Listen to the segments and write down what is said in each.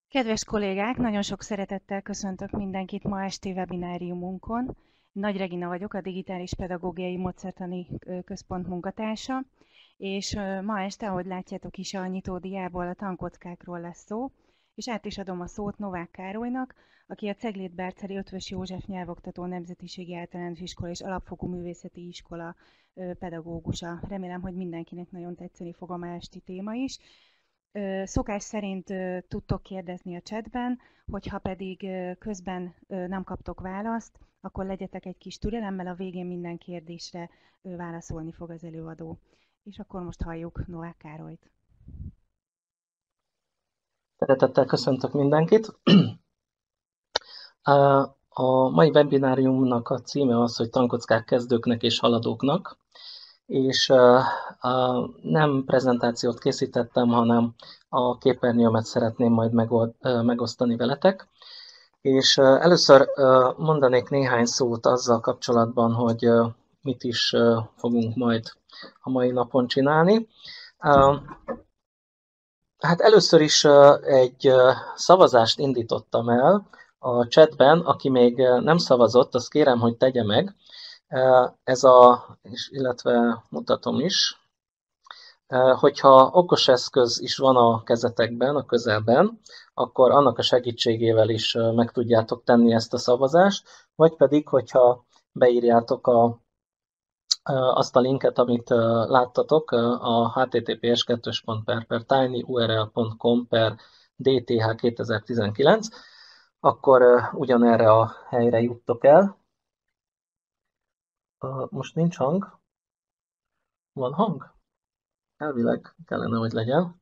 Kedves kollégák, nagyon sok szeretettel köszöntök mindenkit ma esti webináriumunkon. Nagy Regina vagyok, a Digitális Pedagógiai Módszertani Központ munkatársa, és ma este, ahogy látjátok is a nyitódiából, a tankockákról lesz szó, és át is adom a szót Novák Károlynak, aki a Cegléd-Berceli Ötvös József Nyelvoktató Nemzetiségi Általános Iskola és Alapfokú Művészeti Iskola pedagógusa. Remélem, hogy mindenkinek nagyon tetszeni fog a ma esti téma is. Szokás szerint tudtok kérdezni a chatben, hogyha pedig közben nem kaptok választ, akkor legyetek egy kis türelemmel, a végén minden kérdésre válaszolni fog az előadó. És akkor most halljuk Novák Károlyt. Szeretettel köszöntök mindenkit. A mai webináriumnak a címe az, hogy tankockák kezdőknek és haladóknak, és nem prezentációt készítettem, hanem a képernyőmet szeretném majd megosztani veletek. És először mondanék néhány szót azzal kapcsolatban, hogy mit is fogunk majd a mai napon csinálni. Hát először is egy szavazást indítottam el a chatben, aki még nem szavazott, azt kérem, hogy tegye meg. Illetve mutatom is, hogyha okos eszköz is van a kezetekben, a közelben, akkor annak a segítségével is meg tudjátok tenni ezt a szavazást, vagy pedig, hogyha beírjátok azt a linket, amit láttatok, a https://tinyurl.com/dth2019, akkor ugyanerre a helyre juttok el. Most nincs hang? Van hang? Elvileg kellene, hogy legyen.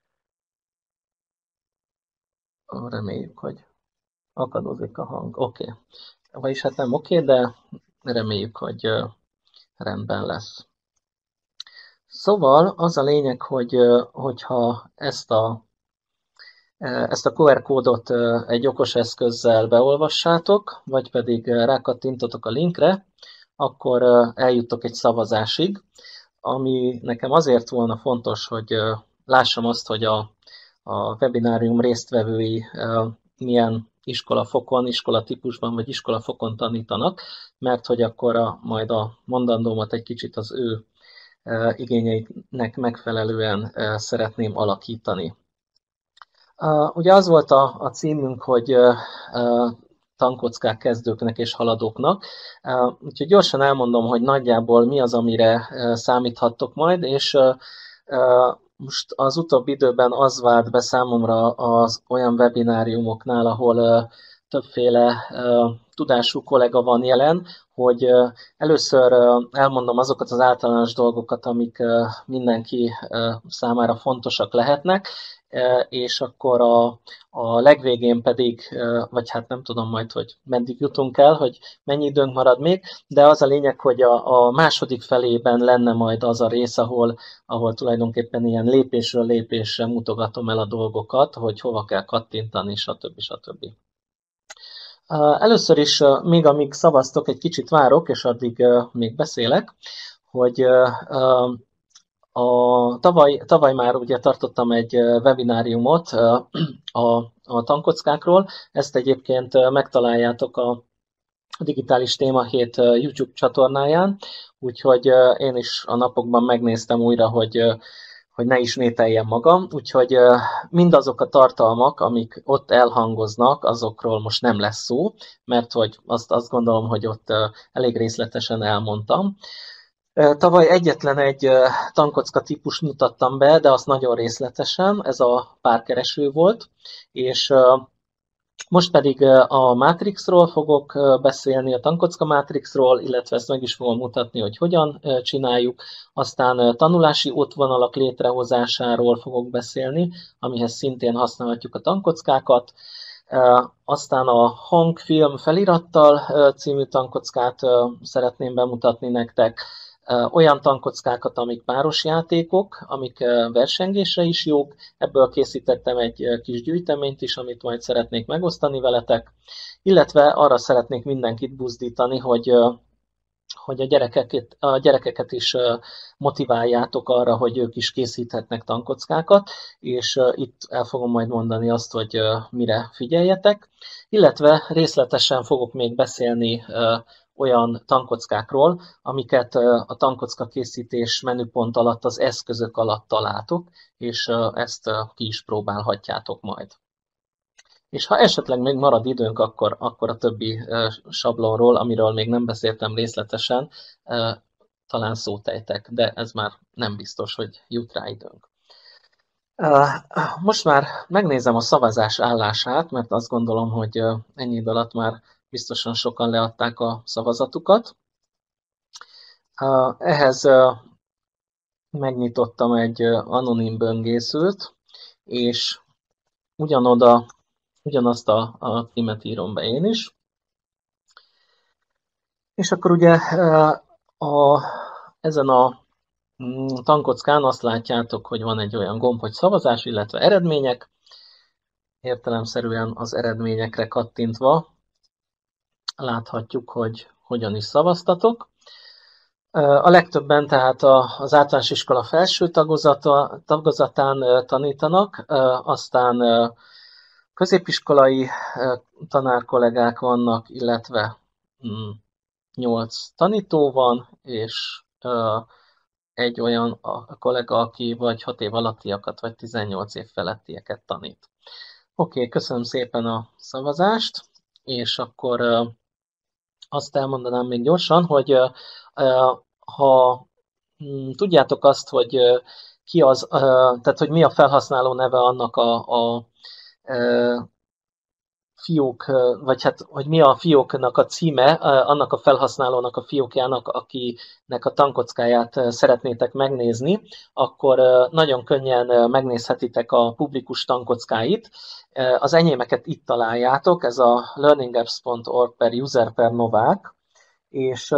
Reméljük, hogy akadozik a hang. Oké. Vagyis hát nem oké, de reméljük, hogy rendben lesz. Szóval az a lényeg, hogyha ezt a QR kódot egy okos eszközzel beolvassátok, vagy pedig rákattintotok a linkre, akkor eljuttok egy szavazásig, ami nekem azért volna fontos, hogy lássam azt, hogy a webinárium résztvevői milyen iskolafokon, iskolatípusban vagy iskolafokon tanítanak, mert hogy akkor majd a mondandómat egy kicsit az ő igényeiknek megfelelően szeretném alakítani. Ugye az volt a címünk, hogy tankockák kezdőknek és haladóknak, úgyhogy gyorsan elmondom, hogy nagyjából mi az, amire számíthattok majd, és most az utóbbi időben az vált be számomra az olyan webináriumoknál, ahol többféle tudású kollega van jelen, hogy először elmondom azokat az általános dolgokat, amik mindenki számára fontosak lehetnek, és akkor a legvégén pedig, vagy hát nem tudom majd, hogy meddig jutunk el, hogy mennyi időnk marad még, de az a lényeg, hogy a második felében lenne majd az a rész, ahol tulajdonképpen ilyen lépésről lépésre mutogatom el a dolgokat, hogy hova kell kattintani, stb. Stb. Először is, még amíg szavaztok, egy kicsit várok, és addig még beszélek, hogy tavaly már ugye tartottam egy webináriumot a tankockákról, ezt egyébként megtaláljátok a Digitális Téma Hét YouTube csatornáján, úgyhogy én is a napokban megnéztem újra, hogy ne ismételjem magam, úgyhogy mindazok a tartalmak, amik ott elhangoznak, azokról most nem lesz szó, mert hogy azt gondolom, hogy ott elég részletesen elmondtam. Tavaly egyetlen egy tankocka típust mutattam be, de azt nagyon részletesen, ez a párkereső volt, és most pedig a Matrixról fogok beszélni, a tankocka Matrixról, illetve ezt meg is fogom mutatni, hogy hogyan csináljuk. Aztán tanulási útvonalak létrehozásáról fogok beszélni, amihez szintén használhatjuk a tankockákat. Aztán a Hangfilm felirattal című tankockát szeretném bemutatni nektek. Olyan tankockákat, amik páros játékok, amik versengésre is jók. Ebből készítettem egy kis gyűjteményt is, amit majd szeretnék megosztani veletek. Illetve arra szeretnék mindenkit buzdítani, hogy a gyerekeket is motiváljátok arra, hogy ők is készíthetnek tankockákat, és itt el fogom majd mondani azt, hogy mire figyeljetek, illetve részletesen fogok még beszélni olyan tankockákról, amiket a tankocka készítés menüpont alatt az eszközök alatt találtok, és ezt ki is próbálhatjátok majd. És ha esetleg még marad időnk, akkor a többi sablonról, amiről még nem beszéltem részletesen, talán szót ejtek, de ez már nem biztos, hogy jut rá időnk. Most már megnézem a szavazás állását, mert azt gondolom, hogy ennyi idő alatt már biztosan sokan leadták a szavazatukat. Ehhez megnyitottam egy anonim böngészőt, és ugyanazt a címet írom be én is. És akkor ugye ezen a tankockán azt látjátok, hogy van egy olyan gomb, hogy szavazás, illetve eredmények. Értelemszerűen az eredményekre kattintva láthatjuk, hogy hogyan is szavaztatok. A legtöbben tehát az általános iskola felső tagozatán tanítanak, aztán középiskolai tanárkollégák vannak, illetve 8 tanító van, és egy olyan kollega, aki vagy 6 év alattiakat, vagy 18 év felettieket tanít. Oké, köszönöm szépen a szavazást, és akkor azt elmondanám még gyorsan, hogy ha tudjátok azt, hogy ki az, tehát hogy mi a felhasználó neve annak a fiók, vagy hát, hogy mi a fióknak a címe, annak a felhasználónak a fiókjának, akinek a tankockáját szeretnétek megnézni, akkor nagyon könnyen megnézhetitek a publikus tankockáit. Az enyémeket itt találjátok, ez a learningapps.org/user/novák, és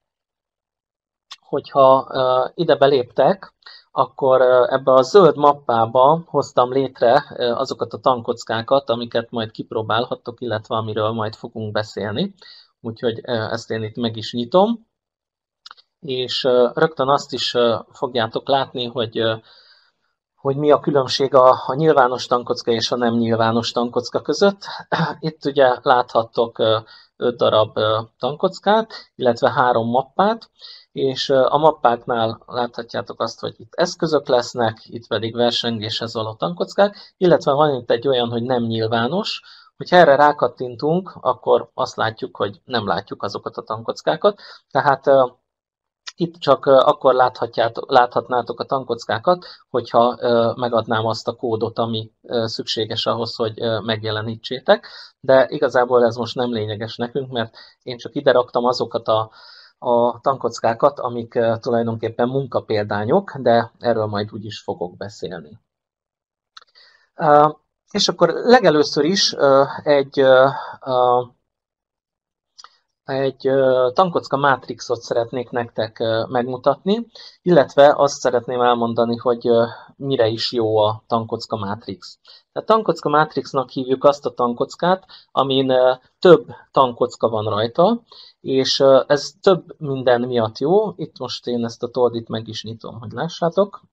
hogyha ide beléptek, akkor ebbe a zöld mappába hoztam létre azokat a tankockákat, amiket majd kipróbálhattok, illetve amiről majd fogunk beszélni. Úgyhogy ezt én itt meg is nyitom. És rögtön azt is fogjátok látni, hogy mi a különbség a nyilvános tankocka és a nem nyilvános tankocka között. Itt ugye láthattok 5 darab tankockát, illetve 3 mappát, és a mappáknál láthatjátok azt, hogy itt eszközök lesznek, itt pedig versengéshez való tankockák, illetve van itt egy olyan, hogy nem nyilvános. Hogyha erre rákattintunk, akkor azt látjuk, hogy nem látjuk azokat a tankockákat, tehát itt csak akkor láthatnátok a tankockákat, hogyha megadnám azt a kódot, ami szükséges ahhoz, hogy megjelenítsétek, de igazából ez most nem lényeges nekünk, mert én csak ide raktam azokat a tankockákat, amik tulajdonképpen munkapéldányok, de erről majd úgyis fogok beszélni. És akkor legelőször is egy tankocka mátrixot szeretnék nektek megmutatni, illetve azt szeretném elmondani, hogy mire is jó a tankocka mátrix. A tankocka mátrixnak hívjuk azt a tankockát, amin több tankocka van rajta, és ez több minden miatt jó. Itt most én ezt a toldit meg is nyitom, hogy lássátok.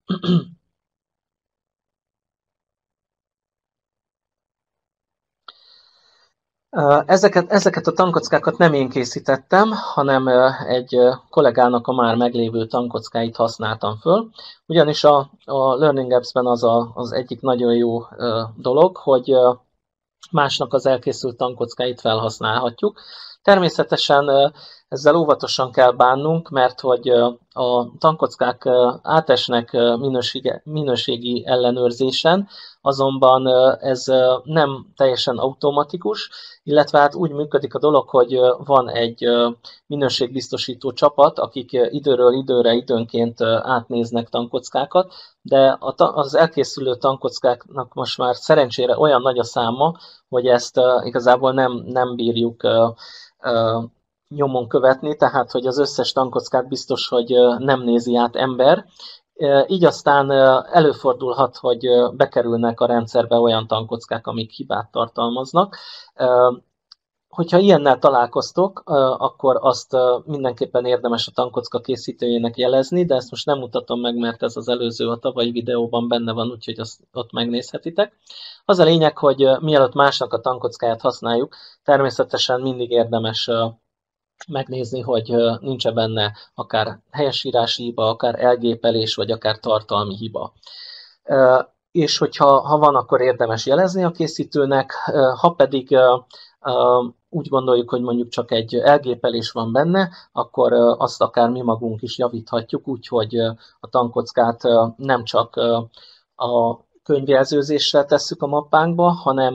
Ezeket a tankockákat nem én készítettem, hanem egy kollégának a már meglévő tankockáit használtam föl. Ugyanis a Learning Apps-ben az egyik nagyon jó dolog, hogy másnak az elkészült tankockáit felhasználhatjuk. Természetesen ezzel óvatosan kell bánnunk, mert hogy a tankockák átesnek minőségi ellenőrzésen, azonban ez nem teljesen automatikus, illetve hát úgy működik a dolog, hogy van egy minőségbiztosító csapat, akik időről időre időnként átnéznek tankockákat, de az elkészülő tankockáknak most már szerencsére olyan nagy a száma, hogy ezt igazából nem bírjuk nyomon követni, tehát hogy az összes tankockát biztos, hogy nem nézi át ember. Így aztán előfordulhat, hogy bekerülnek a rendszerbe olyan tankockák, amik hibát tartalmaznak. Hogyha ilyennel találkoztok, akkor azt mindenképpen érdemes a tankocka készítőjének jelezni, de ezt most nem mutatom meg, mert ez az előző, a tavalyi videóban benne van, úgyhogy azt ott megnézhetitek. Az a lényeg, hogy mielőtt másnak a tankockáját használjuk, természetesen mindig érdemes megnézni, hogy nincs-e benne akár helyesírási hiba, akár elgépelés, vagy akár tartalmi hiba. És hogyha van, akkor érdemes jelezni a készítőnek, ha pedig úgy gondoljuk, hogy mondjuk csak egy elgépelés van benne, akkor azt akár mi magunk is javíthatjuk, úgyhogy a tankockát nem csak a könyvjelzőzéssel tesszük a mappánkba,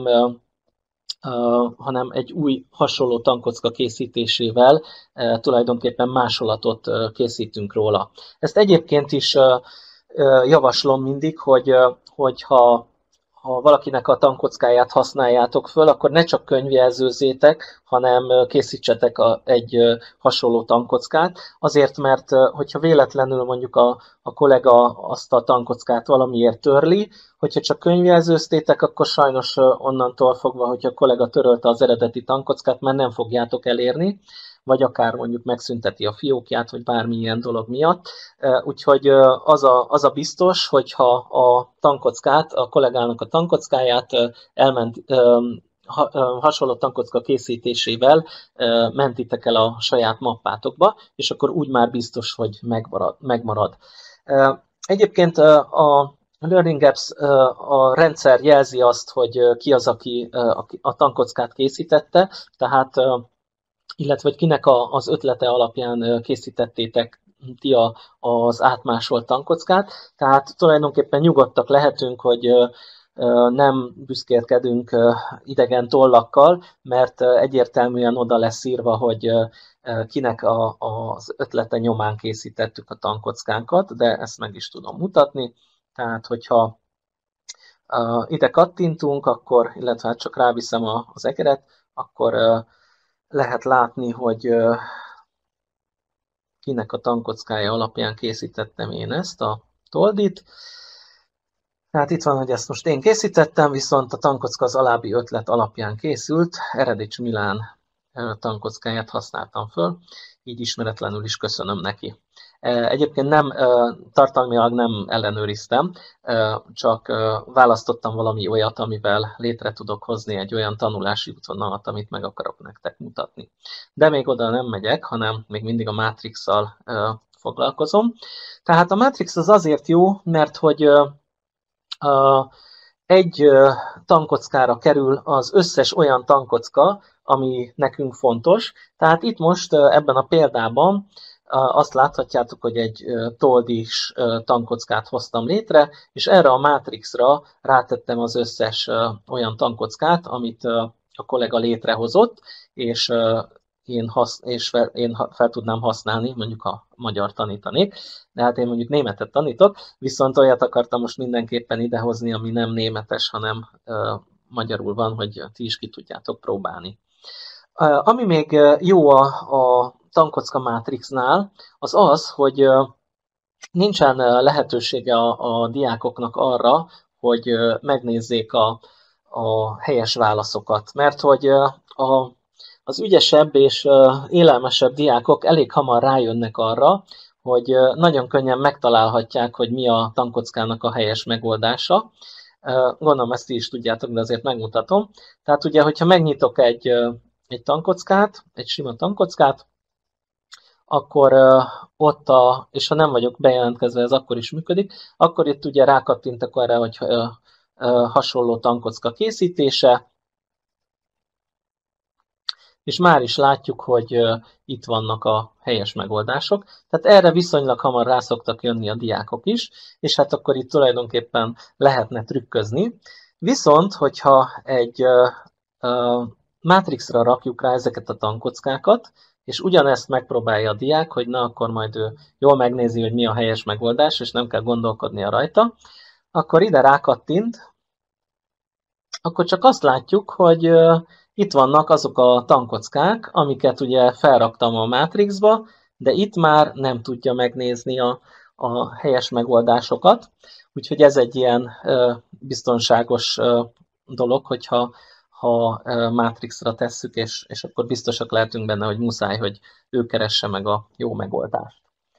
hanem egy új hasonló tankocka készítésével tulajdonképpen másolatot készítünk róla. Ezt egyébként is javaslom mindig, hogyha valakinek a tankockáját használjátok föl, akkor ne csak könyvjelzőzzétek, hanem készítsetek egy hasonló tankockát. Azért, mert hogyha véletlenül mondjuk a kollega azt a tankockát valamiért törli, hogyha csak könyvjelzőztétek, akkor sajnos onnantól fogva, hogyha a kollega törölte az eredeti tankockát, már nem fogjátok elérni, vagy akár mondjuk megszünteti a fiókját, vagy bármilyen dolog miatt. Úgyhogy az a biztos, hogyha a tankockát, a kollégának a tankockáját hasonló tankocka készítésével mentitek el a saját mappátokba, és akkor úgy már biztos, hogy megmarad. Egyébként a Learning Apps, a rendszer jelzi azt, hogy ki az, aki a tankockát készítette, tehát illetve hogy kinek az ötlete alapján készítettétek ti az átmásolt tankockát. Tehát tulajdonképpen nyugodtak lehetünk, hogy nem büszkélkedünk idegen tollakkal, mert egyértelműen oda lesz írva, hogy kinek az ötlete nyomán készítettük a tankockánkat, de ezt meg is tudom mutatni. Tehát, hogyha ide kattintunk, akkor, illetve hát csak ráviszem az egeret, akkor lehet látni, hogy kinek a tankockája alapján készítettem én ezt a toldit. Tehát itt van, hogy ezt most én készítettem, viszont a tankocka az alábbi ötlet alapján készült. Eredics Milán tankockáját használtam föl, így ismeretlenül is köszönöm neki. Egyébként tartalmilag nem ellenőriztem, csak választottam valami olyat, amivel létre tudok hozni egy olyan tanulási útvonalat, amit meg akarok nektek mutatni. De még oda nem megyek, hanem még mindig a Matrix-szal foglalkozom. Tehát a Matrix az azért jó, mert hogy egy tankockára kerül az összes olyan tankocka, ami nekünk fontos. Tehát itt most ebben a példában azt láthatjátok, hogy egy toldis tankockát hoztam létre, és erre a Matrixra rátettem az összes olyan tankockát, amit a kollega létrehozott, és én fel tudnám használni, mondjuk a magyar tanítanék, de hát én mondjuk németet tanítok, viszont olyat akartam most mindenképpen idehozni, ami nem németes, hanem magyarul van, hogy ti is ki tudjátok próbálni. Ami még jó a tankocka Matrixnál, az az, hogy nincsen lehetősége a diákoknak arra, hogy megnézzék a helyes válaszokat, mert hogy az ügyesebb és élelmesebb diákok elég hamar rájönnek arra, hogy nagyon könnyen megtalálhatják, hogy mi a tankockának a helyes megoldása. Gondolom ezt ti is tudjátok, de azért megmutatom. Tehát ugye, hogyha megnyitok egy tankockát, egy sima tankockát, akkor ott, és ha nem vagyok bejelentkezve, ez akkor is működik, akkor itt ugye rákattintok arra, hogy hasonló tankocka készítése, és már is látjuk, hogy itt vannak a helyes megoldások. Tehát erre viszonylag hamar rá szoktak jönni a diákok is, és hát akkor itt tulajdonképpen lehetne trükközni. Viszont, hogyha egy Matrixra rakjuk rá ezeket a tankockákat, és ugyanezt megpróbálja a diák, hogy na, akkor majd ő jól megnézi, hogy mi a helyes megoldás, és nem kell gondolkodnia rajta, akkor ide rákattint, akkor csak azt látjuk, hogy itt vannak azok a tankockák, amiket ugye felraktam a Matrixba, de itt már nem tudja megnézni a helyes megoldásokat. Úgyhogy ez egy ilyen biztonságos dolog, hogyha ha Matrixra tesszük, és akkor biztosak lehetünk benne, hogy muszáj, hogy ő keresse meg a jó megoldást.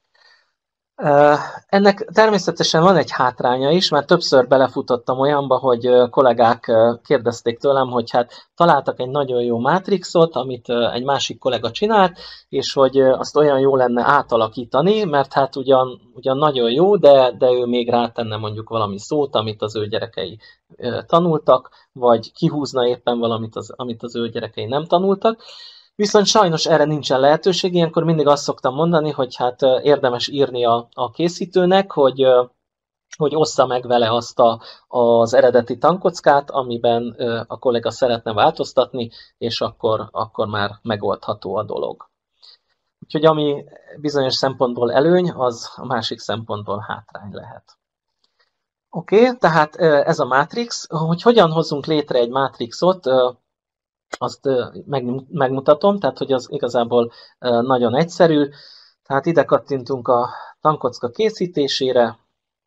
Ennek természetesen van egy hátránya is, mert többször belefutottam olyanba, hogy kollégák kérdezték tőlem, hogy hát találtak egy nagyon jó Matrixot, amit egy másik kollega csinált, és hogy azt olyan jó lenne átalakítani, mert hát ugyan nagyon jó, de ő még rátenne mondjuk valami szót, amit az ő gyerekei tanultak, vagy kihúzna éppen valamit, amit az ő gyerekei nem tanultak. Viszont sajnos erre nincsen lehetőség, ilyenkor mindig azt szoktam mondani, hogy hát érdemes írni a készítőnek, hogy ossza meg vele azt az eredeti tankockát, amiben a kollega szeretne változtatni, és akkor már megoldható a dolog. Úgyhogy ami bizonyos szempontból előny, az a másik szempontból hátrány lehet. Oké, tehát ez a Matrix. Hogy hogyan hozzunk létre egy Matrixot, azt megmutatom, tehát hogy az igazából nagyon egyszerű. Tehát ide kattintunk a tankocka készítésére,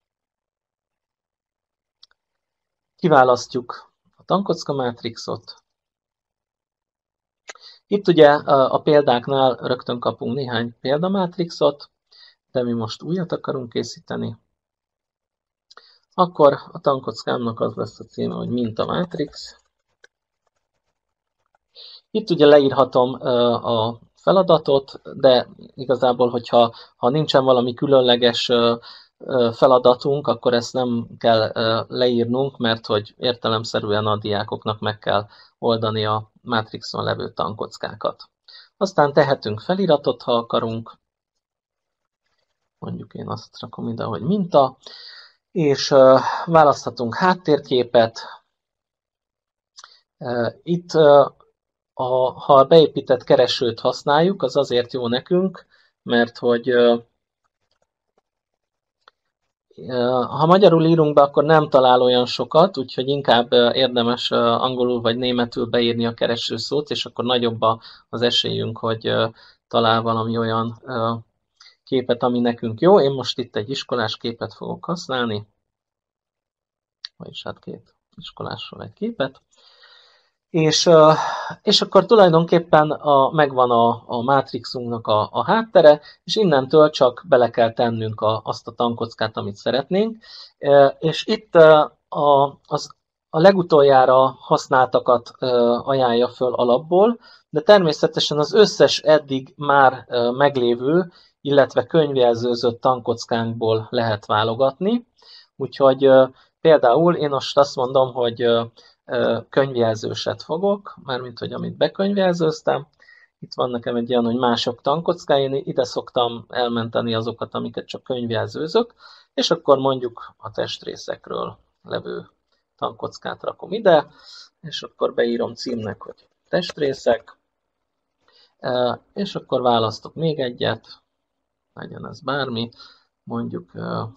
kiválasztjuk a tankocka mátrixot. Itt ugye a példáknál rögtön kapunk néhány példamátrixot, de mi most újat akarunk készíteni. Akkor a tankockámnak az lesz a címe, hogy mintamátrix. Itt ugye leírhatom a feladatot, de igazából, hogyha nincsen valami különleges feladatunk, akkor ezt nem kell leírnunk, mert hogy értelemszerűen a diákoknak meg kell oldani a Matrixon levő tankockákat. Aztán tehetünk feliratot, ha akarunk. Mondjuk én azt rakom ide, hogy minta, és választhatunk háttérképet. Itt ha a beépített keresőt használjuk, az azért jó nekünk, mert hogy ha magyarul írunk be, akkor nem talál olyan sokat, úgyhogy inkább érdemes angolul vagy németül beírni a keresőszót, és akkor nagyobb az esélyünk, hogy talál valami olyan képet, ami nekünk jó. Én most itt egy iskolás képet fogok használni, vagyis hát két iskolásról egy képet. És akkor tulajdonképpen megvan a mátrixunknak a háttere, és innentől csak bele kell tennünk azt a tankockát, amit szeretnénk. És itt a legutoljára használtakat ajánlja föl alapból, de természetesen az összes eddig már meglévő, illetve könyvjelzőzött tankockánkból lehet válogatni. Úgyhogy például én most azt mondom, hogy könyvjelzőset fogok, mármint hogy amit bekönyvjelzőztem. Itt van nekem egy olyan, hogy mások tankockája, én ide szoktam elmenteni azokat, amiket csak könyvjelzőzök, és akkor mondjuk a testrészekről levő tankockát rakom ide, és akkor beírom címnek, hogy testrészek, és akkor választok még egyet, legyen ez bármi, mondjuk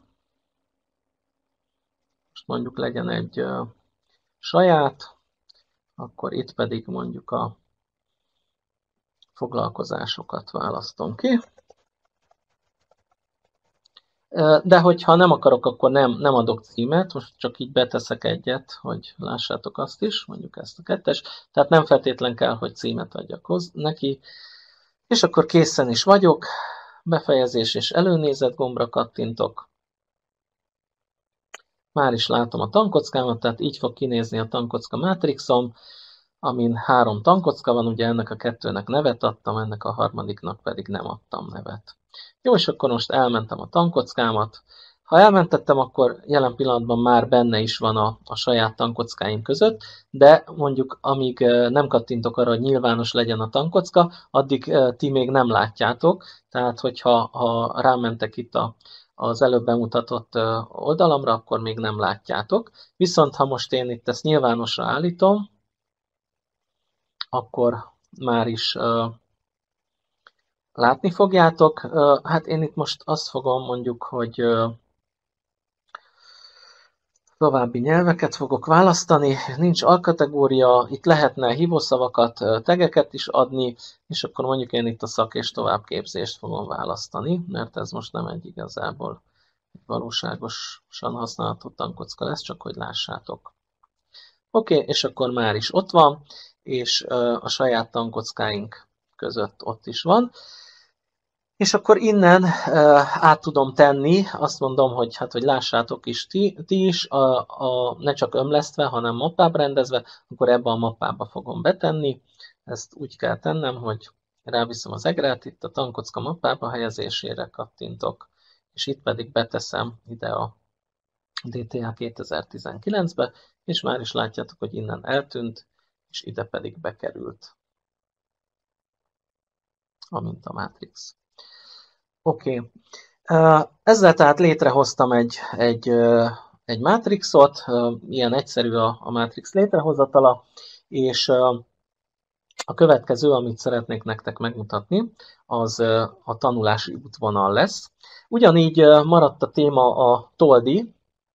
legyen egy saját, akkor itt pedig mondjuk a foglalkozásokat választom ki. De hogyha nem akarok, akkor nem adok címet, most csak így beteszek egyet, hogy lássátok azt is, mondjuk ezt a kettes, tehát nem feltétlen kell, hogy címet adjak neki, és akkor készen is vagyok, befejezés és előnézet gombra kattintok. Már is látom a tankockámat, tehát így fog kinézni a tankocka mátrixom, amin 3 tankocka van, ugye ennek a 2-nek nevet adtam, ennek a harmadiknak pedig nem adtam nevet. Jó, és akkor most elmentem a tankockámat. Ha elmentettem, akkor jelen pillanatban már benne is van a saját tankockáim között, de mondjuk amíg nem kattintok arra, hogy nyilvános legyen a tankocka, addig ti még nem látjátok, tehát hogyha rámentek itt az előbb bemutatott oldalamra, akkor még nem látjátok. Viszont ha most én itt ezt nyilvánosra állítom, akkor már is látni fogjátok. Hát én itt most azt fogom mondjuk, hogy további nyelveket fogok választani, nincs alkategória, itt lehetne hívószavakat, tegeket is adni, és akkor mondjuk én itt a szak- és továbbképzést fogom választani, mert ez most nem egy igazából egy valóságosan használható tankocka lesz, csak hogy lássátok. Oké, és akkor már is ott van, és a saját tankockáink között ott is van. És akkor innen át tudom tenni, azt mondom, hogy, hát, hogy lássátok is ti is, ne csak ömlesztve, hanem mappába rendezve, akkor ebbe a mappába fogom betenni. Ezt úgy kell tennem, hogy ráviszem az egrát, itt a tankocka mappába helyezésére kattintok, és itt pedig beteszem ide a DTA 2019-be, és már is látjátok, hogy innen eltűnt, és ide pedig bekerült a mintamátrix. Oké. Ezzel tehát létrehoztam egy mátrixot, ilyen egyszerű a mátrix létrehozatala, és a következő, amit szeretnék nektek megmutatni, az a tanulási útvonal lesz. Ugyanígy maradt a téma a toldi,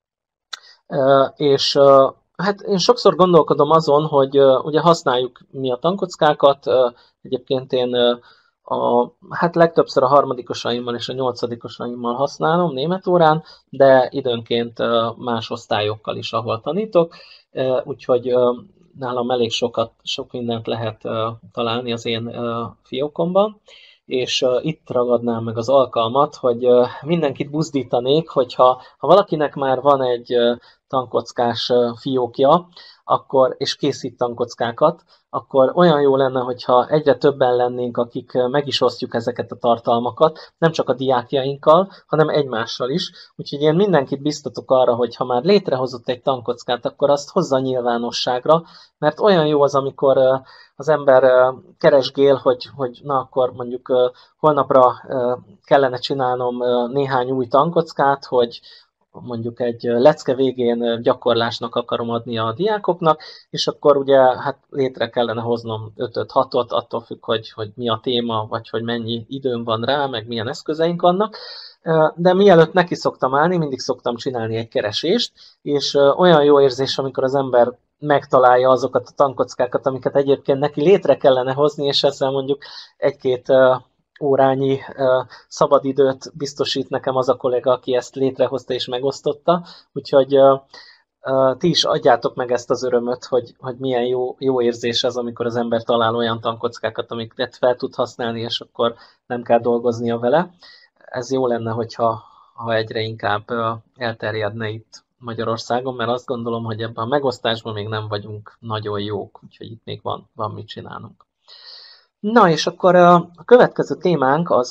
és hát én sokszor gondolkodom azon, hogy ugye használjuk mi a tankockákat, egyébként én hát legtöbbször a harmadikosaimmal és a nyolcadikosaimmal használom német órán, de időnként más osztályokkal is, ahol tanítok, úgyhogy nálam elég sok mindent lehet találni az én fiókomban, és itt ragadnám meg az alkalmat, hogy mindenkit buzdítanék, hogyha valakinek már van egy tankockás fiókja, és készít tankockákat, akkor olyan jó lenne, hogyha egyre többen lennénk, akik meg is osztjuk ezeket a tartalmakat, nem csak a diákjainkkal, hanem egymással is. Úgyhogy én mindenkit biztatok arra, hogy ha már létrehozott egy tankockát, akkor azt hozza nyilvánosságra, mert olyan jó az, amikor az ember keresgél, hogy na akkor mondjuk holnapra kellene csinálnom néhány új tankockát, hogy mondjuk egy lecke végén gyakorlásnak akarom adni a diákoknak, és akkor ugye hát létre kellene hoznom 5-6-ot, attól függ, hogy mi a téma, vagy hogy mennyi időm van rá, meg milyen eszközeink vannak. De mielőtt neki szoktam állni, mindig szoktam csinálni egy keresést, és olyan jó érzés, amikor az ember megtalálja azokat a tankockákat, amiket egyébként neki létre kellene hozni, és ezzel mondjuk egy-két órányi szabadidőt biztosít nekem az a kolléga, aki ezt létrehozta és megosztotta, úgyhogy ti is adjátok meg ezt az örömöt, hogy milyen jó érzés az, amikor az ember talál olyan tankockákat, amiket fel tud használni, és akkor nem kell dolgoznia vele. Ez jó lenne, hogyha egyre inkább elterjedne itt Magyarországon, mert azt gondolom, hogy ebben a megosztásban még nem vagyunk nagyon jók, úgyhogy itt még van mit csinálnunk. Na, és akkor a következő témánk az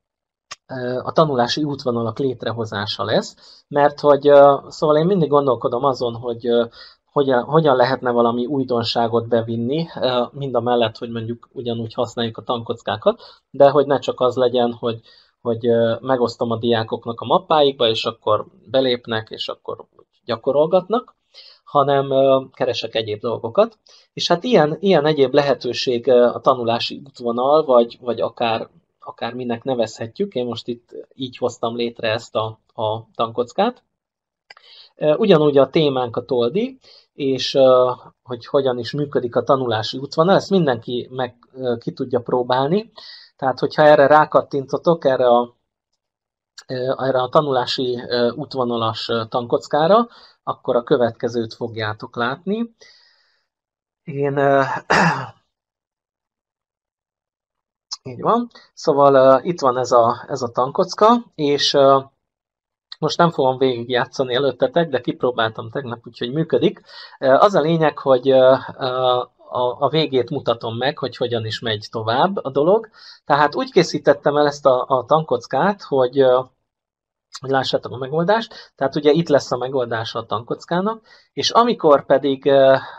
a tanulási útvonalak létrehozása lesz, mert hogy szóval én mindig gondolkodom azon, hogy hogyan lehetne valami újdonságot bevinni, mind a mellett, hogy mondjuk ugyanúgy használjuk a tankockákat, de hogy ne csak az legyen, hogy megosztom a diákoknak a mappáikba, és akkor belépnek, és akkor gyakorolgatnak, hanem keresek egyéb dolgokat. És hát ilyen egyéb lehetőség a tanulási útvonal, vagy akár minek nevezhetjük. Én most itt így hoztam létre ezt a tankockát. Ugyanúgy a témánk a toldi, és hogy hogyan is működik a tanulási útvonal, ezt mindenki ki tudja próbálni. Tehát, hogyha erre rákattintotok, erre a tanulási útvonalas tankockára, akkor a következőt fogjátok látni. Így van. Szóval itt van ez a tankocka, és most nem fogom végigjátszani előttetek, de kipróbáltam tegnap, úgyhogy működik. Az a lényeg, hogy a végét mutatom meg, hogy hogyan is megy tovább a dolog. Tehát úgy készítettem el ezt a tankockát, hogy lássátok a megoldást. Tehát ugye itt lesz a megoldása a tankockának, és amikor pedig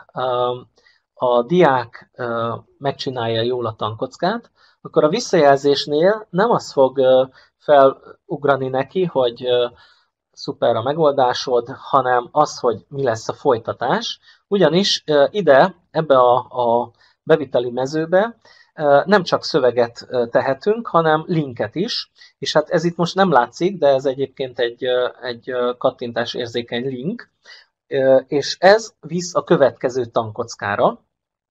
a diák megcsinálja jól a tankockát, akkor a visszajelzésnél nem az fog felugrani neki, hogy szuper a megoldásod, hanem az, hogy mi lesz a folytatás. Ugyanis ebbe a beviteli mezőbe nem csak szöveget tehetünk, hanem linket is, és hát ez itt most nem látszik, de ez egyébként egy kattintás érzékeny link, és ez visz a következő tankockára,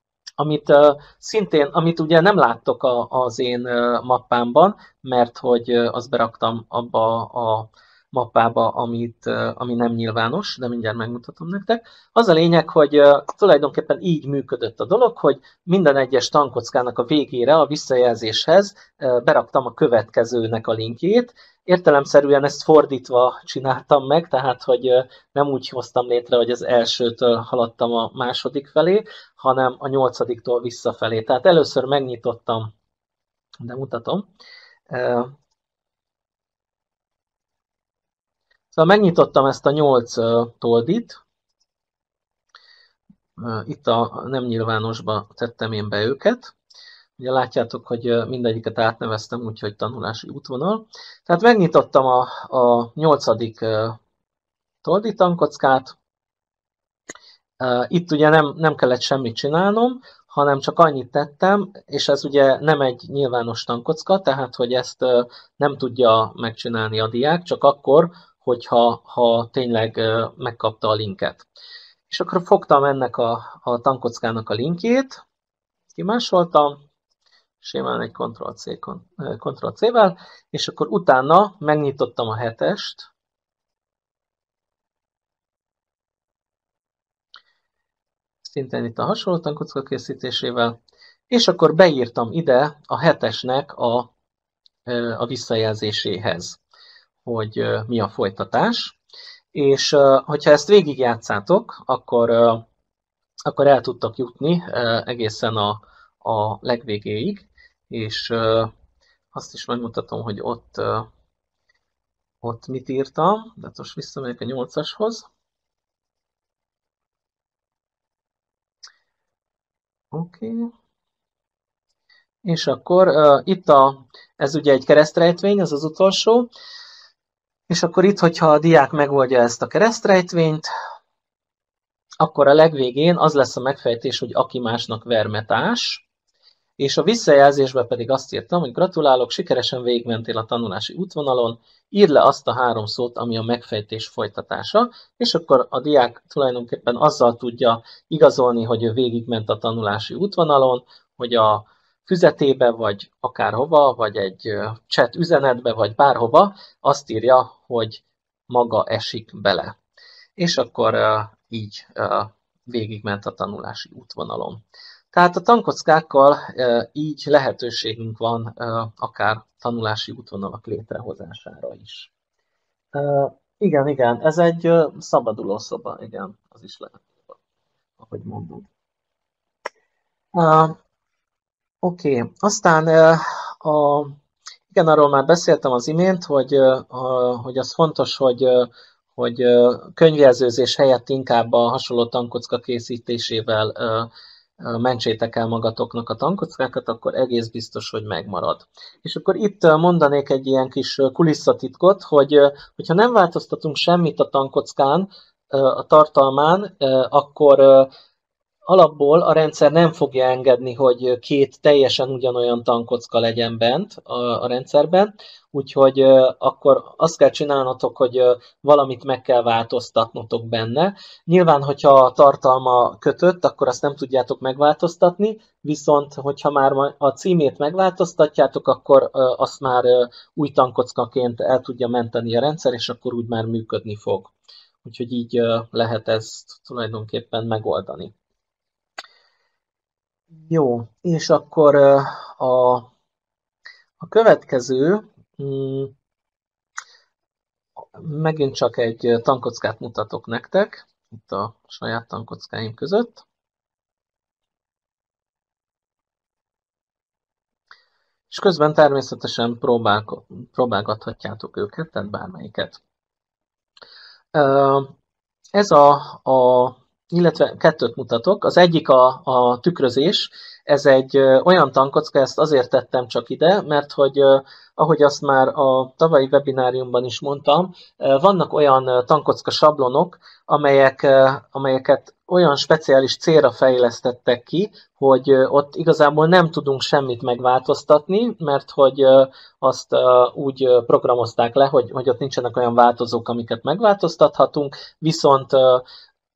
amit ugye nem láttok az én mappámban, mert hogy azt beraktam abba a mappába, ami nem nyilvános, de mindjárt megmutatom nektek. Az a lényeg, hogy tulajdonképpen így működött a dolog, hogy minden egyes tankkockának a végére a visszajelzéshez beraktam a következőnek a linkjét. Értelemszerűen ezt fordítva csináltam meg, tehát hogy nem úgy hoztam létre, hogy az elsőtől haladtam a második felé, hanem a nyolcadiktól visszafelé. Tehát először megnyitottam, de mutatom. Szóval megnyitottam ezt a 8 toldit, itt a nem nyilvánosba tettem én be őket. Ugye látjátok, hogy mindegyiket átneveztem, úgyhogy tanulási útvonal. Tehát megnyitottam a 8. toldi tankockát. Itt ugye nem kellett semmit csinálnom, hanem csak annyit tettem, és ez ugye nem egy nyilvános tankocka, tehát hogy ezt nem tudja megcsinálni a diák, csak akkor, hogyha tényleg megkapta a linket. És akkor fogtam ennek a tankockának a linkjét, kimásoltam, simán egy Ctrl-C-vel, és akkor utána megnyitottam a 7-est, szintén itt a hasonló tankocka készítésével, és akkor beírtam ide a 7-esnek a visszajelzéséhez, hogy mi a folytatás. És hogyha ezt végigjátszátok, akkor el tudtak jutni egészen a legvégéig, és azt is megmutatom, hogy ott mit írtam, de most visszamegyek a 8-ashoz. Oké. És akkor itt ez ugye egy keresztrejtvény, ez az utolsó, és akkor itt, hogyha a diák megoldja ezt a keresztrejtvényt, akkor a legvégén az lesz a megfejtés, hogy aki másnak vermetás, és a visszajelzésben pedig azt írtam, hogy gratulálok, sikeresen végigmentél a tanulási útvonalon, írd le azt a 3 szót, ami a megfejtés folytatása, és akkor a diák tulajdonképpen azzal tudja igazolni, hogy ő végigment a tanulási útvonalon, hogy a füzetébe, vagy akárhova, vagy egy chat üzenetbe, vagy bárhova azt írja, hogy maga esik bele. És akkor így végigment a tanulási útvonalon. Tehát a tankockákkal így lehetőségünk van akár tanulási útvonalak létrehozására is. Igen, ez egy szabaduló szoba, igen, az is lehet, ahogy mondom. Oké, aztán igen, arról már beszéltem az imént, hogy az fontos, hogy könyvjelzőzés helyett inkább a hasonló tankocka készítésével mentsétek el magatoknak a tankockákat, akkor egész biztos, hogy megmarad. És akkor itt mondanék egy ilyen kis kulisszatitkot, hogyha nem változtatunk semmit a tankockán, a tartalmán, akkor alapból a rendszer nem fogja engedni, hogy 2 teljesen ugyanolyan tankocka legyen bent a rendszerben, úgyhogy akkor azt kell csinálnotok, hogy valamit meg kell változtatnotok benne. Nyilván, hogyha a tartalma kötött, akkor azt nem tudjátok megváltoztatni, viszont hogyha már a címét megváltoztatjátok, akkor azt már új tankockaként el tudja menteni a rendszer, és akkor úgy már működni fog. Úgyhogy így lehet ezt tulajdonképpen megoldani. Jó, és akkor a következő, megint csak egy tankockát mutatok nektek, itt a saját tankockáim között. És közben természetesen próbálgathatjátok őket, tehát bármelyiket. Ez illetve 2 mutatok. Az egyik a tükrözés. Ez egy olyan tankocka, ezt azért tettem csak ide, mert hogy ahogy azt már a tavalyi webináriumban is mondtam, vannak olyan tankocka sablonok, amelyeket olyan speciális célra fejlesztettek ki, hogy ott igazából nem tudunk semmit megváltoztatni, mert hogy azt úgy programozták le, hogy ott nincsenek olyan változók, amiket megváltoztathatunk, viszont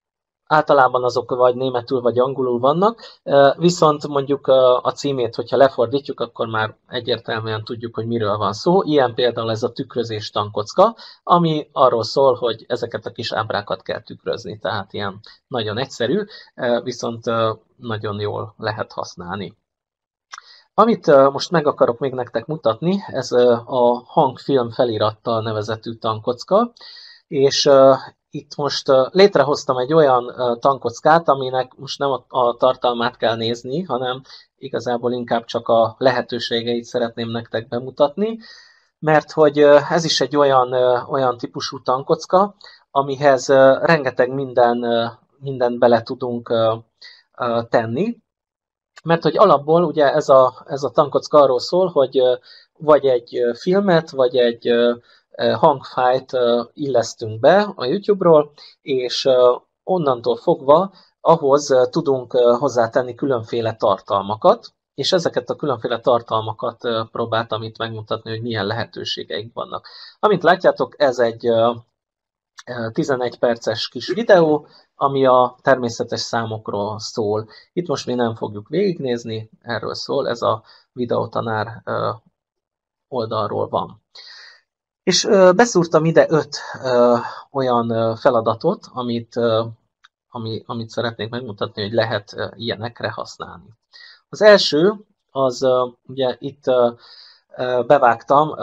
általában azok vagy németül, vagy angolul vannak, viszont mondjuk a címét, hogyha lefordítjuk, akkor már egyértelműen tudjuk, hogy miről van szó. Ilyen például ez a tükrözés tankocka, ami arról szól, hogy ezeket a kis ábrákat kell tükrözni, tehát ilyen nagyon egyszerű, viszont nagyon jól lehet használni. Amit most meg akarok még nektek mutatni, ez a hangfilm felirattal nevezetű tankocka, és itt most létrehoztam egy olyan tankockát, aminek most nem a tartalmát kell nézni, hanem igazából inkább csak a lehetőségeit szeretném nektek bemutatni, mert hogy ez is egy olyan típusú tankocka, amihez rengeteg mindent bele tudunk tenni, mert hogy alapból ugye ez a tankocka arról szól, hogy vagy egy filmet, vagy egy hangfájlt illesztünk be a YouTube-ról, és onnantól fogva ahhoz tudunk hozzátenni különféle tartalmakat, és ezeket a különféle tartalmakat próbáltam itt megmutatni, hogy milyen lehetőségeik vannak. Amint látjátok, ez egy 11 perces kis videó, ami a természetes számokról szól. Itt most mi nem fogjuk végignézni, erről szól, ez a videótanár oldalról van. És beszúrtam ide 5 olyan feladatot, amit szeretnék megmutatni, hogy lehet ilyenekre használni. Az első, az ugye itt bevágtam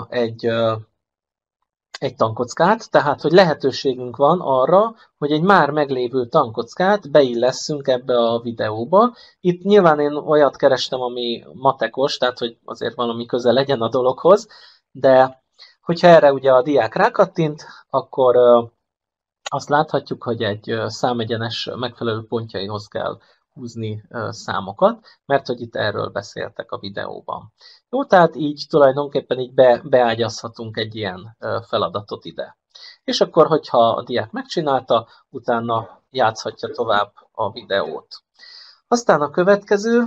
egy tankockát, tehát hogy lehetőségünk van arra, hogy egy már meglévő tankockát beillesszünk ebbe a videóba. Itt nyilván én olyat kerestem, ami matekos, tehát hogy azért valami köze legyen a dologhoz, de hogyha erre ugye a diák rákattint, akkor azt láthatjuk, hogy egy számegyenes megfelelő pontjaihoz kell húzni számokat, mert hogy itt erről beszéltek a videóban. Jó, tehát így tulajdonképpen így beágyazhatunk egy ilyen feladatot ide. És akkor, hogyha a diák megcsinálta, utána játszhatja tovább a videót. Aztán a következő,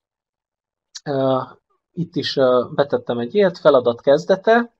itt is betettem egy ilyet, feladat kezdete.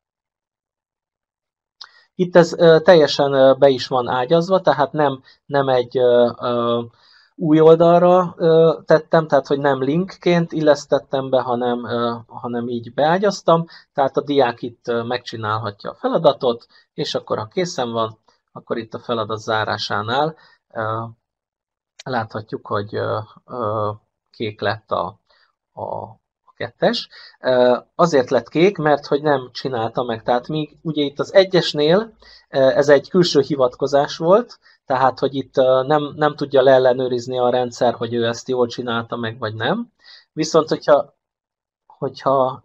Itt ez teljesen be is van ágyazva, tehát nem egy új oldalra tettem, tehát hogy nem linkként illesztettem be, hanem így beágyaztam. Tehát a diák itt megcsinálhatja a feladatot, és akkor ha készen van, akkor itt a feladat zárásánál láthatjuk, hogy kék lett a kettes. Azért lett kék, mert hogy nem csinálta meg. Tehát míg ugye itt az egyesnél ez egy külső hivatkozás volt, tehát hogy itt nem tudja leellenőrizni a rendszer, hogy ő ezt jól csinálta meg, vagy nem. Viszont hogyha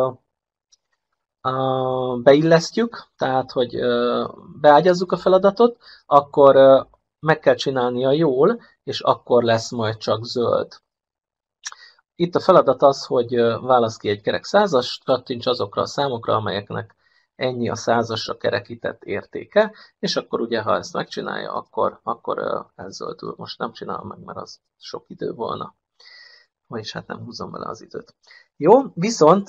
beillesztjük, tehát hogy beágyazzuk a feladatot, akkor meg kell csinálnia jól, és akkor lesz majd csak zöld. Itt a feladat az, hogy válasz ki egy kerek százas, kattints azokra a számokra, amelyeknek ennyi a százasra kerekített értéke, és akkor ugye, ha ezt megcsinálja, akkor elzöldül. Most nem csinálom meg, mert az sok idő volna. Vagyis hát nem húzom bele az időt. Jó, viszont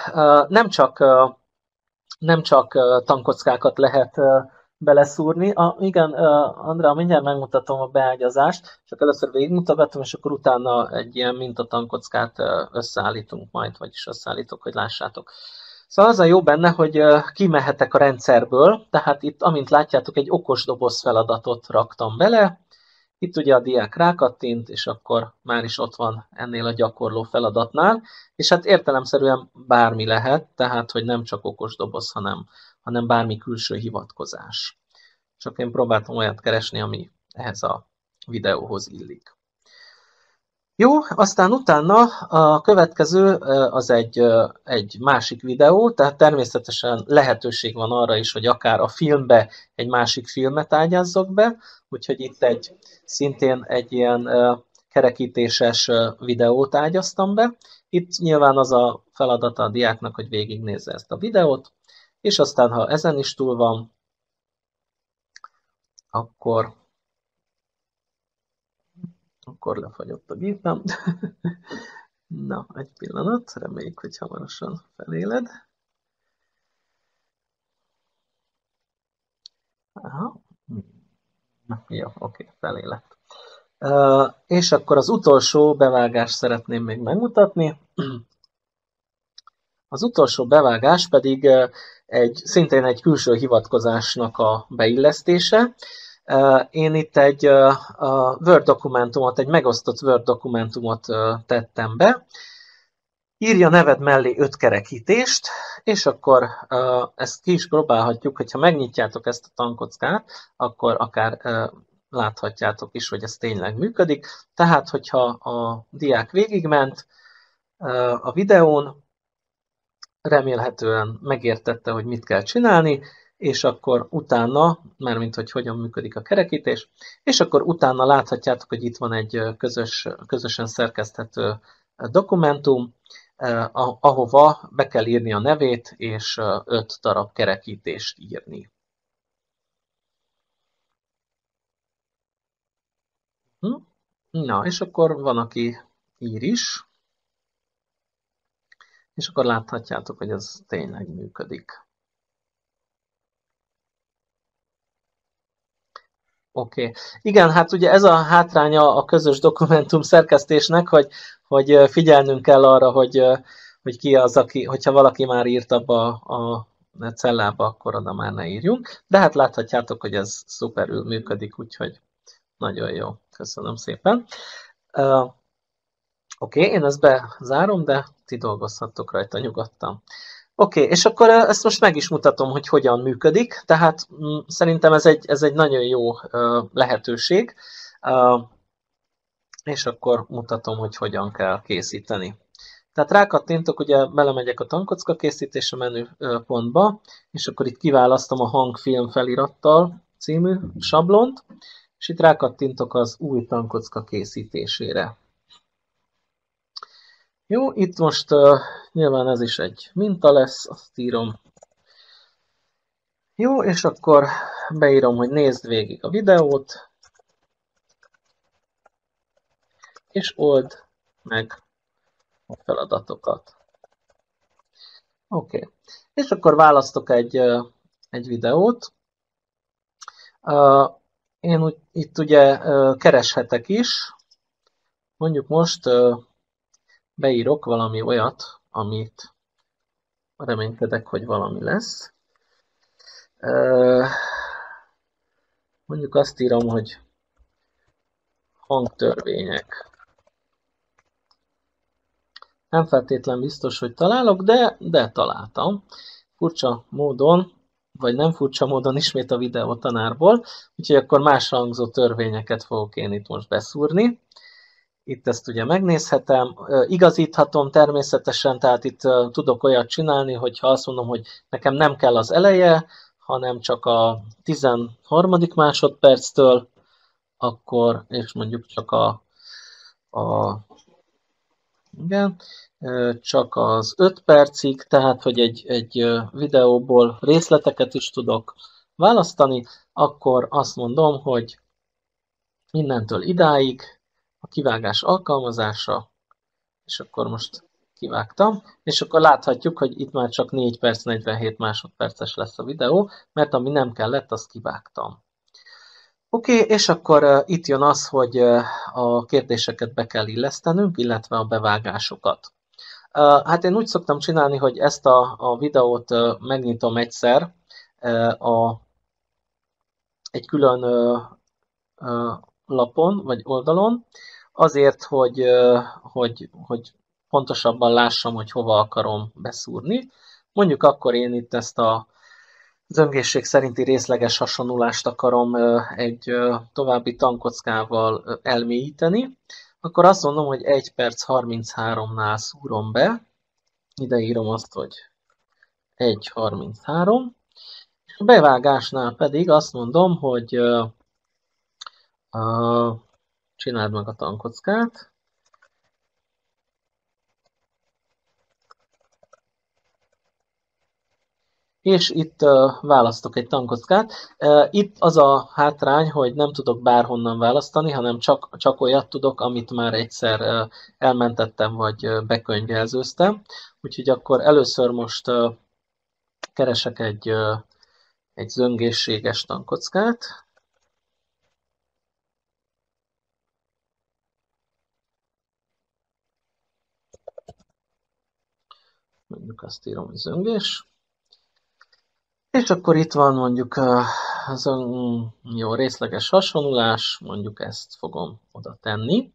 nem csak tankockákat lehet beleszúrni. Igen, Andrea, mindjárt megmutatom a beágyazást, csak először végigmutogatom, és akkor utána egy ilyen mintatankockát összeállítunk majd, vagyis összeállítok, hogy lássátok. Szóval az a jó benne, hogy kimehetek a rendszerből, tehát itt, amint látjátok, egy okos doboz feladatot raktam bele. Itt ugye a diák rákattint, és akkor már is ott van ennél a gyakorló feladatnál, és hát értelemszerűen bármi lehet, tehát hogy nem csak okos doboz, hanem bármi külső hivatkozás. Csak én próbáltam olyat keresni, ami ehhez a videóhoz illik. Jó, aztán utána a következő az egy másik videó, tehát természetesen lehetőség van arra is, hogy akár a filmbe egy másik filmet ágyazzok be, úgyhogy itt szintén egy ilyen kerekítéses videót ágyaztam be. Itt nyilván az a feladata a diáknak, hogy végignézze ezt a videót, és aztán, ha ezen is túl van, akkor lefagyott a gépem. Na, egy pillanat, reméljük, hogy hamarosan feléled. Aha. Jó, oké, felé lett. És akkor az utolsó bevágást szeretném még megmutatni. Az utolsó bevágás pedig szintén egy külső hivatkozásnak a beillesztése. Én itt egy Word dokumentumot, egy megosztott Word dokumentumot tettem be. Írja neved mellé 5 kerekítést, és akkor ezt ki is próbálhatjuk, hogyha megnyitjátok ezt a tankockát, akkor akár láthatjátok is, hogy ez tényleg működik. Tehát, hogyha a diák végigment a videón, remélhetően megértette, hogy mit kell csinálni, és akkor utána, mármint hogy hogyan működik a kerekítés, és akkor utána láthatjátok, hogy itt van egy közösen szerkeszthető dokumentum, ahova be kell írni a nevét, és 5 darab kerekítést írni. Na, és akkor van, aki ír is, és akkor láthatjátok, hogy ez tényleg működik. Oké. Igen, hát ugye ez a hátránya a közös dokumentum szerkesztésnek, hogy figyelnünk kell arra, hogy ki az, hogyha valaki már írt abba a cellába, akkor oda már ne írjunk. De hát láthatjátok, hogy ez szuperül működik, úgyhogy nagyon jó. Köszönöm szépen. Oké, én ezt bezárom, de ti dolgozhattok rajta nyugodtan. Oké, és akkor ezt most meg is mutatom, hogy hogyan működik, tehát szerintem ez egy nagyon jó lehetőség, és akkor mutatom, hogy hogyan kell készíteni. Tehát rákattintok, ugye belemegyek a tankocka készítése menüpontba, és akkor itt kiválasztom a hangfilm felirattal című sablont, és itt rákattintok az új tankocka készítésére. Jó, itt most nyilván ez is egy minta lesz, azt írom. Jó, és akkor beírom, hogy nézd végig a videót, és old meg a feladatokat. Oké. És akkor választok egy videót. Én itt ugye kereshetek is. Mondjuk most beírok valami olyat, amit reménykedek, hogy valami lesz. Mondjuk azt írom, hogy hangtörvények. Nem feltétlen biztos, hogy találok, de találtam. Furcsa módon, vagy nem furcsa módon ismét a videótanárból, úgyhogy akkor más hangzó törvényeket fogok én itt most beszúrni. Itt ezt ugye megnézhetem, igazíthatom természetesen, tehát itt tudok olyat csinálni, hogyha azt mondom, hogy nekem nem kell az eleje, hanem csak a 13. másodperctől, akkor, és mondjuk csak igen, csak az 5 percig, tehát hogy egy videóból részleteket is tudok választani, akkor azt mondom, hogy innentől idáig a kivágás alkalmazása, és akkor most kivágtam, és akkor láthatjuk, hogy itt már csak 4 perc 47 másodperces lesz a videó, mert ami nem kellett, azt kivágtam. Oké, és akkor itt jön az, hogy a kérdéseket be kell illesztenünk, illetve a bevágásokat. Hát én úgy szoktam csinálni, hogy ezt a videót megnyitom egyszer egy külön lapon vagy oldalon, azért, hogy pontosabban lássam, hogy hova akarom beszúrni. Mondjuk akkor én itt ezt a zöngészség szerinti részleges hasonlulást akarom egy további tankockával elmélyíteni, akkor azt mondom, hogy 1 perc 33-nál szúrom be, ide írom azt, hogy 1.33, és a bevágásnál pedig azt mondom, hogy csináld meg a tankockát, és itt választok egy tankockát. Itt az a hátrány, hogy nem tudok bárhonnan választani, hanem csak olyat tudok, amit már egyszer elmentettem, vagy bekönyvelzőztem. Úgyhogy akkor először most keresek egy zöngészséges tankockát. mondjuk azt írom, hogy zöngés. És akkor itt van mondjuk az jó részleges hasonlás, mondjuk ezt fogom oda tenni.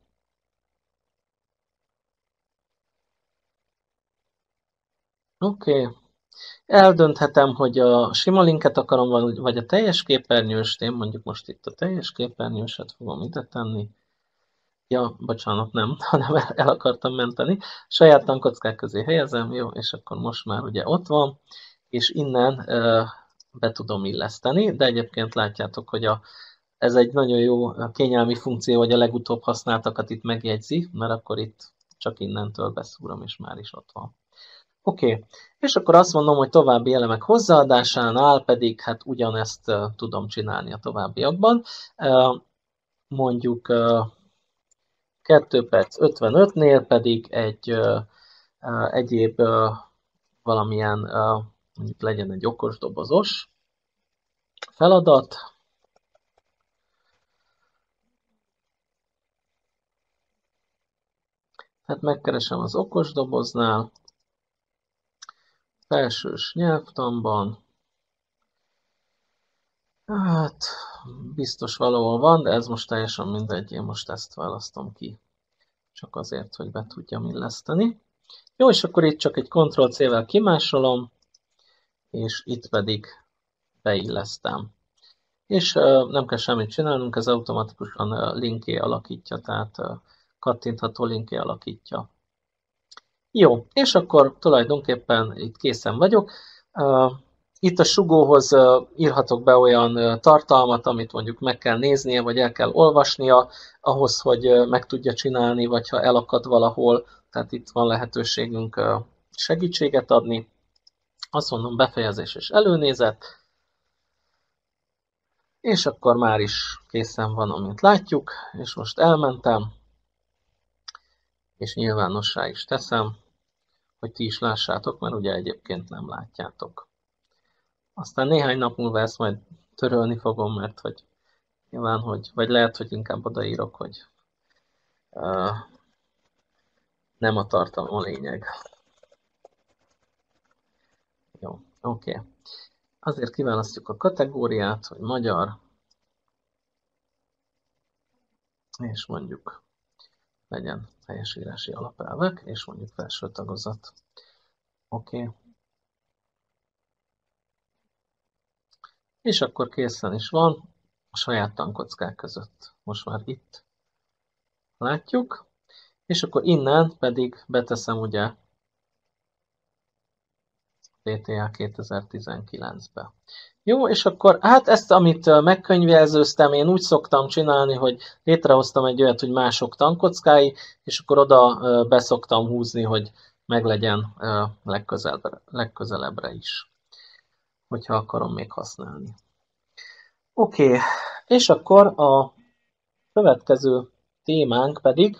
Oké. Eldönthetem, hogy a sima linket akarom, vagy a teljes képernyőst. Én mondjuk most itt a teljes képernyőset fogom ide tenni. Ja, bocsánat, nem, hanem el akartam menteni. Saját tankockák közé helyezem, jó, és akkor most már ugye ott van, és innen be tudom illeszteni, de egyébként látjátok, hogy ez egy nagyon jó kényelmi funkció, hogy a legutóbb használtakat itt megjegyzi, mert akkor itt csak innentől beszúrom, és már is ott van. Oké, és akkor azt mondom, hogy további elemek hozzáadásánál pedig hát ugyanezt tudom csinálni a továbbiakban. Mondjuk 2 perc 55-nél pedig egy egyéb valamilyen, mondjuk legyen egy okosdobozos feladat. Tehát megkeresem az okosdoboznál, felsős nyelvtanban, hát biztos valahol van, de ez most teljesen mindegy, én most ezt választom ki, csak azért, hogy be tudjam illeszteni. Jó, és akkor itt csak egy Ctrl-C-vel kimásolom, és itt pedig beillesztem. És nem kell semmit csinálnunk, ez automatikusan linké alakítja, tehát kattintható linké alakítja. Jó, és akkor tulajdonképpen itt készen vagyok. Itt a sugóhoz írhatok be olyan tartalmat, amit mondjuk meg kell néznie, vagy el kell olvasnia, ahhoz, hogy meg tudja csinálni, vagy ha elakad valahol, tehát itt van lehetőségünk segítséget adni. Azt mondom, befejezés és előnézet, és akkor már is készen van, amint látjuk, és most elmentem, és nyilvánossá is teszem, hogy ti is lássátok, mert ugye egyébként nem látjátok. Aztán néhány nap múlva ezt majd törölni fogom, mert hogy nyilván, vagy lehet, hogy inkább odaírok, hogy nem a tartalom a lényeg. Jó, oké. Azért kiválasztjuk a kategóriát, hogy magyar, és mondjuk legyen helyesírási alapelvek, és mondjuk felső tagozat. Oké. És akkor készen is van a saját tankockák között. Most már itt látjuk. És akkor innen pedig beteszem ugye PTA 2019-be. Jó, és akkor hát ezt, amit megkönyvelzőztem, én úgy szoktam csinálni, hogy létrehoztam egy olyat, hogy mások tankockái, és akkor oda beszoktam húzni, hogy meglegyen legközelebbre is, hogyha akarom még használni. Oké, és akkor a következő témánk pedig,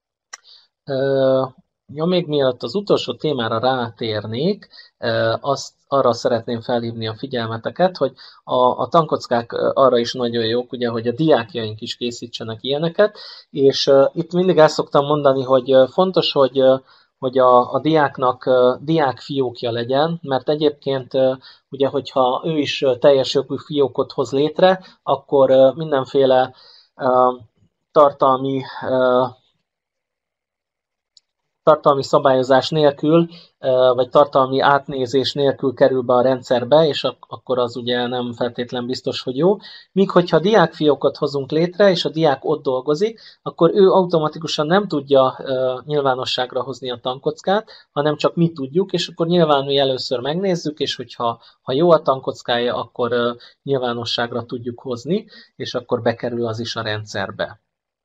még mielőtt az utolsó témára rátérnék, arra szeretném felhívni a figyelmeteket, hogy a tankockák arra is nagyon jók, ugye, hogy a diákjaink is készítsenek ilyeneket, és itt mindig el szoktam mondani, hogy fontos, hogy a diáknak diákfiókja legyen, mert egyébként ugye, hogyha ő is teljes jogú fiókot hoz létre, akkor mindenféle tartalmi szabályozás nélkül, vagy tartalmi átnézés nélkül kerül be a rendszerbe, és akkor az ugye nem feltétlen biztos, hogy jó. Míg hogyha diákfiókot hozunk létre, és a diák ott dolgozik, akkor ő automatikusan nem tudja nyilvánosságra hozni a tankockát, hanem csak mi tudjuk, és akkor nyilván mi először megnézzük, és hogyha jó a tankockája, akkor nyilvánosságra tudjuk hozni, és akkor bekerül az is a rendszerbe.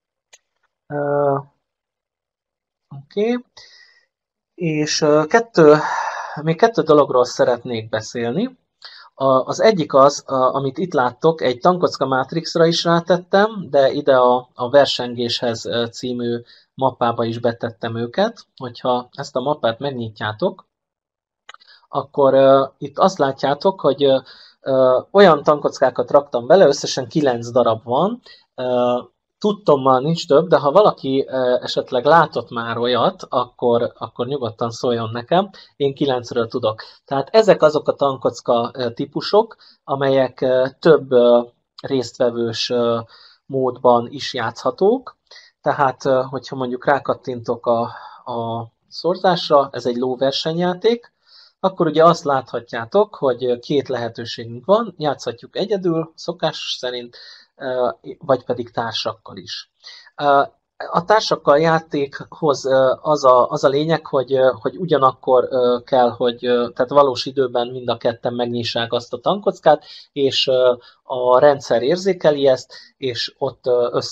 Oké. És még kettő dologról szeretnék beszélni. Az egyik az, amit itt láttok, egy tankocka mátrixra is rátettem, de ide a versengéshez című mappába is betettem őket. Hogyha ezt a mappát megnyitjátok, akkor itt azt látjátok, hogy olyan tankockákat raktam bele, összesen 9 darab van, tudtommal nincs több, de ha valaki esetleg látott már olyat, akkor nyugodtan szóljon nekem. Én 9-ről tudok. Tehát ezek azok a tankocka típusok, amelyek több résztvevős módban is játszhatók. Tehát, hogyha mondjuk rákattintok a szorzásra, ez egy lóversenyjáték, akkor ugye azt láthatjátok, hogy két lehetőségünk van, játszhatjuk egyedül, szokás szerint, vagy pedig társakkal is. A társakkal játékhoz az a lényeg, hogy ugyanakkor kell, hogy tehát valós időben mind a ketten megnyissák azt a tankockát, és a rendszer érzékeli ezt, és ott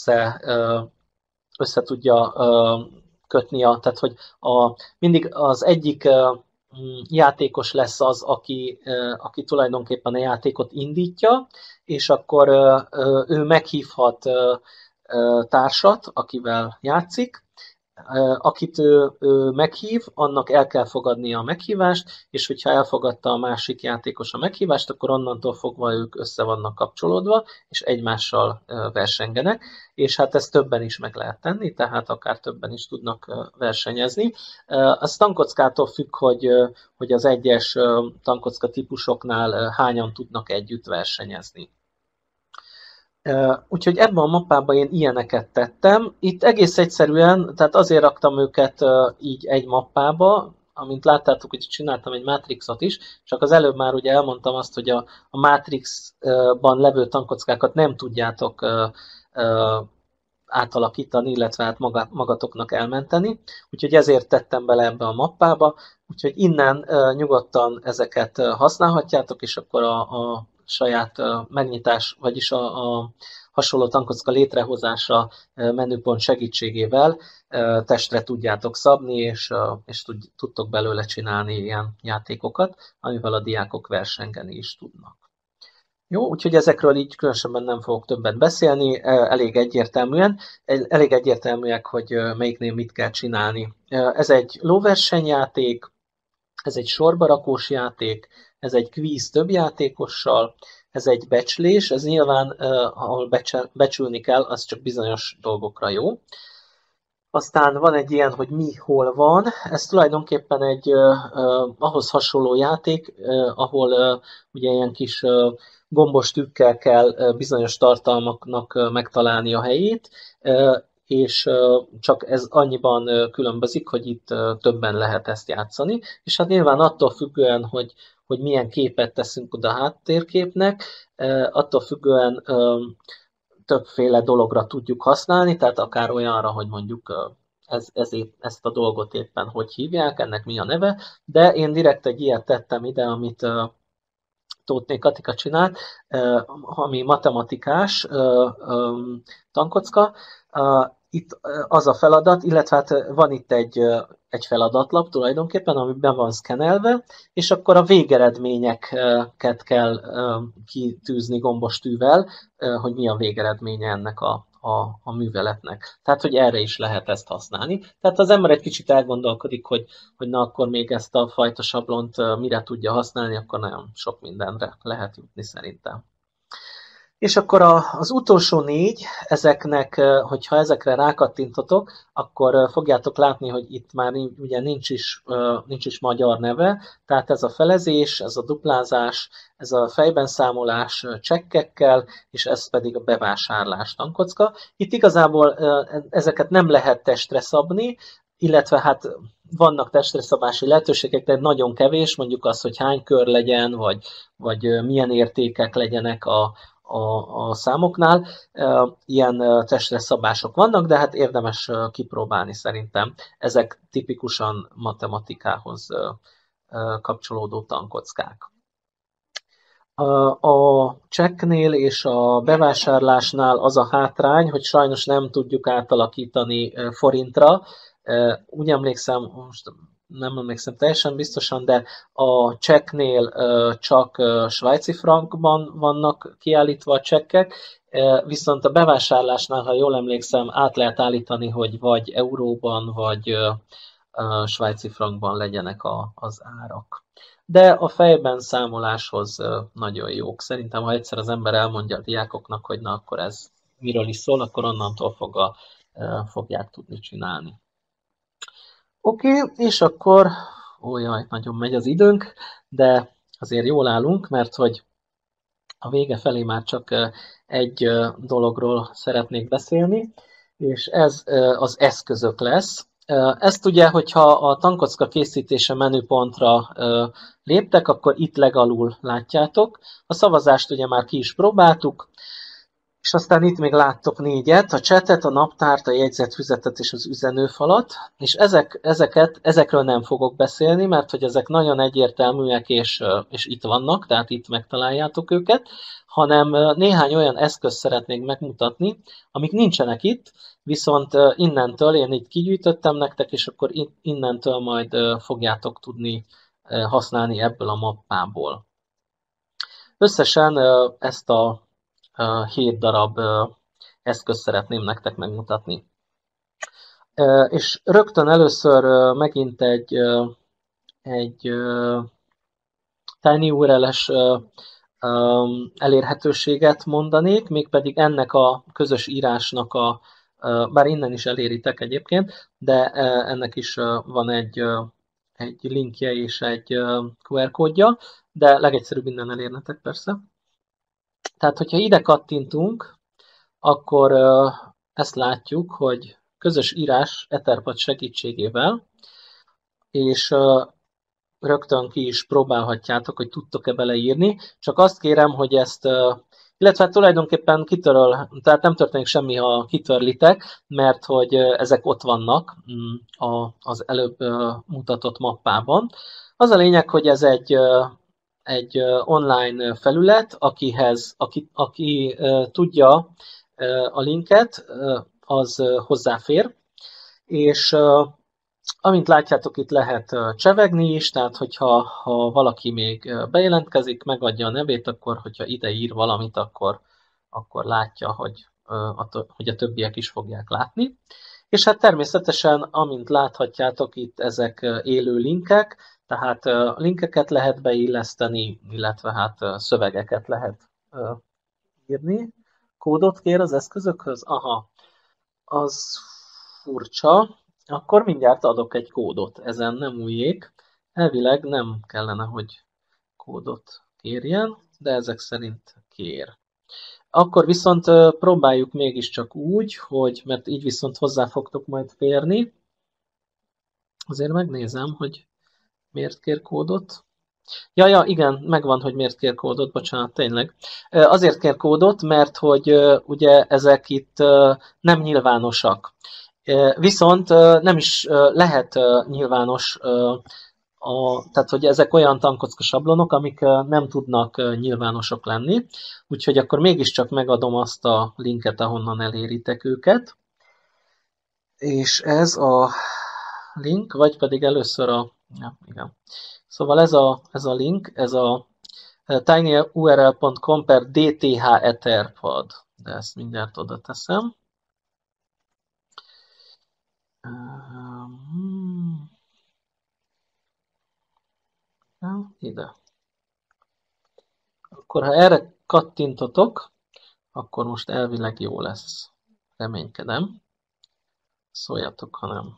össze tudja kötni, tehát hogy mindig az egyik játékos lesz az, aki tulajdonképpen a játékot indítja, és akkor ő meghívhat társat, akivel játszik, akit ő meghív, annak el kell fogadnia a meghívást, és hogyha elfogadta a másik játékos a meghívást, akkor onnantól fogva ők össze vannak kapcsolódva, és egymással versengenek, és hát ezt többen is meg lehet tenni, tehát akár többen is tudnak versenyezni. Az tankockától függ, hogy az egyes tankocka típusoknál hányan tudnak együtt versenyezni. Úgyhogy ebben a mappában én ilyeneket tettem. Itt egész egyszerűen, tehát azért raktam őket így egy mappába, amint láttátok, hogy csináltam egy Matrixot is, csak az előbb már ugye elmondtam azt, hogy a Matrixban levő tankockákat nem tudjátok átalakítani, illetve hát magatoknak elmenteni, úgyhogy ezért tettem bele ebbe a mappába, úgyhogy innen nyugodtan ezeket használhatjátok, és akkor a saját megnyitás, vagyis a hasonló tankocka létrehozása menüpont segítségével testre tudjátok szabni, és tudtok belőle csinálni ilyen játékokat, amivel a diákok versengeni is tudnak. Jó, úgyhogy ezekről így különösebben nem fogok többet beszélni, elég egyértelműek, hogy melyiknél mit kell csinálni. Ez egy lóversenyjáték, ez egy sorbarakós játék, ez egy kvíz több játékossal, ez egy becslés, ez nyilván, ahol becsülni kell, az csak bizonyos dolgokra jó. Aztán van egy ilyen, hogy mi hol van, ez tulajdonképpen egy ahhoz hasonló játék, ahol ugye ilyen kis gombos tükkel kell bizonyos tartalmaknak megtalálni a helyét, és csak ez annyiban különbözik, hogy itt többen lehet ezt játszani, és hát nyilván attól függően, hogy milyen képet teszünk oda háttérképnek, attól függően többféle dologra tudjuk használni, tehát akár olyanra, hogy mondjuk ezt a dolgot éppen hogy hívják, ennek mi a neve, de én direkt egy ilyet tettem ide, amit Tóthné Katika csinált, ami matematikás tankocka. Itt az a feladat, illetve hát van itt egy feladatlap tulajdonképpen, amiben van szkenelve, és akkor a végeredményeket kell kitűzni gombos tűvel, hogy mi a végeredménye ennek a műveletnek. Tehát, hogy erre is lehet ezt használni. Tehát az ember egy kicsit elgondolkodik, hogy na akkor még ezt a fajta sablont mire tudja használni, akkor nagyon sok mindenre lehet jutni szerintem. És akkor az utolsó 4, ezeknek, hogyha ezekre rákattintotok, akkor fogjátok látni, hogy itt már ugye nincs is magyar neve, tehát ez a felezés, ez a duplázás, ez a fejben számolás csekkekkel, és ez pedig a bevásárlás tankocka. Itt igazából ezeket nem lehet testre szabni, illetve hát vannak testre szabási lehetőségek, de nagyon kevés, mondjuk az, hogy hány kör legyen, vagy milyen értékek legyenek a számoknál. Ilyen testre szabások vannak, de hát érdemes kipróbálni szerintem. Ezek tipikusan matematikához kapcsolódó tankockák. A csekknél és a bevásárlásnál az a hátrány, hogy sajnos nem tudjuk átalakítani forintra. Úgy emlékszem, most nem emlékszem teljesen biztosan, de a csekknél csak svájci frankban vannak kiállítva a csekkek, viszont a bevásárlásnál, ha jól emlékszem, át lehet állítani, hogy vagy euróban, vagy svájci frankban legyenek az árak. De a fejben számoláshoz nagyon jók. Szerintem, ha egyszer az ember elmondja a diákoknak, hogy na, akkor ez miről is szól, akkor onnantól fogják tudni csinálni. Oké, és akkor, ó jaj, nagyon megy az időnk, de azért jól állunk, mert hogy a vége felé már csak egy dologról szeretnék beszélni, és ez az eszközök lesz. Ezt ugye, hogyha a tankocka készítése menüpontra léptek, akkor itt legalul látjátok. A szavazást ugye már ki is próbáltuk, és aztán itt még láttok 4-et, a csetet, a naptárt, a jegyzetfüzetet és az üzenőfalat, és ezekről nem fogok beszélni, mert hogy ezek nagyon egyértelműek, és itt vannak, tehát itt megtaláljátok őket, hanem néhány olyan eszközt szeretnék megmutatni, amik nincsenek itt, viszont innentől én itt kigyűjtöttem nektek, és akkor innentől majd fogjátok tudni használni ebből a mappából. Összesen ezt a 7 darab eszközt szeretném nektek megmutatni. És rögtön először megint egy TinyURL-es elérhetőséget mondanék, mégpedig ennek a közös írásnak bár innen is eléritek egyébként, de ennek is van egy linkje és egy QR kódja, de legegyszerűbb innen elérnetek persze. Tehát, hogyha ide kattintunk, akkor ezt látjuk, hogy közös írás Etherpad segítségével, és rögtön ki is próbálhatjátok, hogy tudtok-e beleírni. Csak azt kérem, hogy ezt, illetve tulajdonképpen tehát nem történik semmi, ha kitörlitek, mert hogy ezek ott vannak az előbb mutatott mappában. Az a lényeg, hogy ez egy online felület, aki tudja a linket, az hozzáfér, és amint látjátok, itt lehet csevegni is, tehát hogyha valaki még bejelentkezik, megadja a nevét, akkor hogyha ide ír valamit, akkor látja, hogy a többiek is fogják látni. És hát természetesen, amint láthatjátok, itt ezek élő linkek, tehát linkeket lehet beilleszteni, illetve hát szövegeket lehet írni. Kódot kér az eszközökhöz? Aha, az furcsa. Akkor mindjárt adok egy kódot. Ezen nem újjék. Elvileg nem kellene, hogy kódot kérjen, de ezek szerint kér. Akkor viszont próbáljuk mégiscsak úgy, mert így viszont hozzá fogtok majd férni. Azért megnézem, hogy miért kér kódot. Ja, igen, megvan, hogy miért kér kódot, bocsánat, tényleg. Azért kér kódot, mert hogy ugye ezek itt nem nyilvánosak. Viszont nem is lehet nyilvános, tehát hogy ezek olyan tankocka sablonok, amik nem tudnak nyilvánosok lenni, úgyhogy akkor mégiscsak megadom azt a linket, ahonnan eléritek őket. És ez a link, vagy pedig először igen. Szóval ez a link, ez a tinyurl.com/dth-etherpad, de ezt mindjárt oda teszem. Ide. Akkor ha erre kattintotok, akkor most elvileg jó lesz. Reménykedem. Szóljatok, ha nem.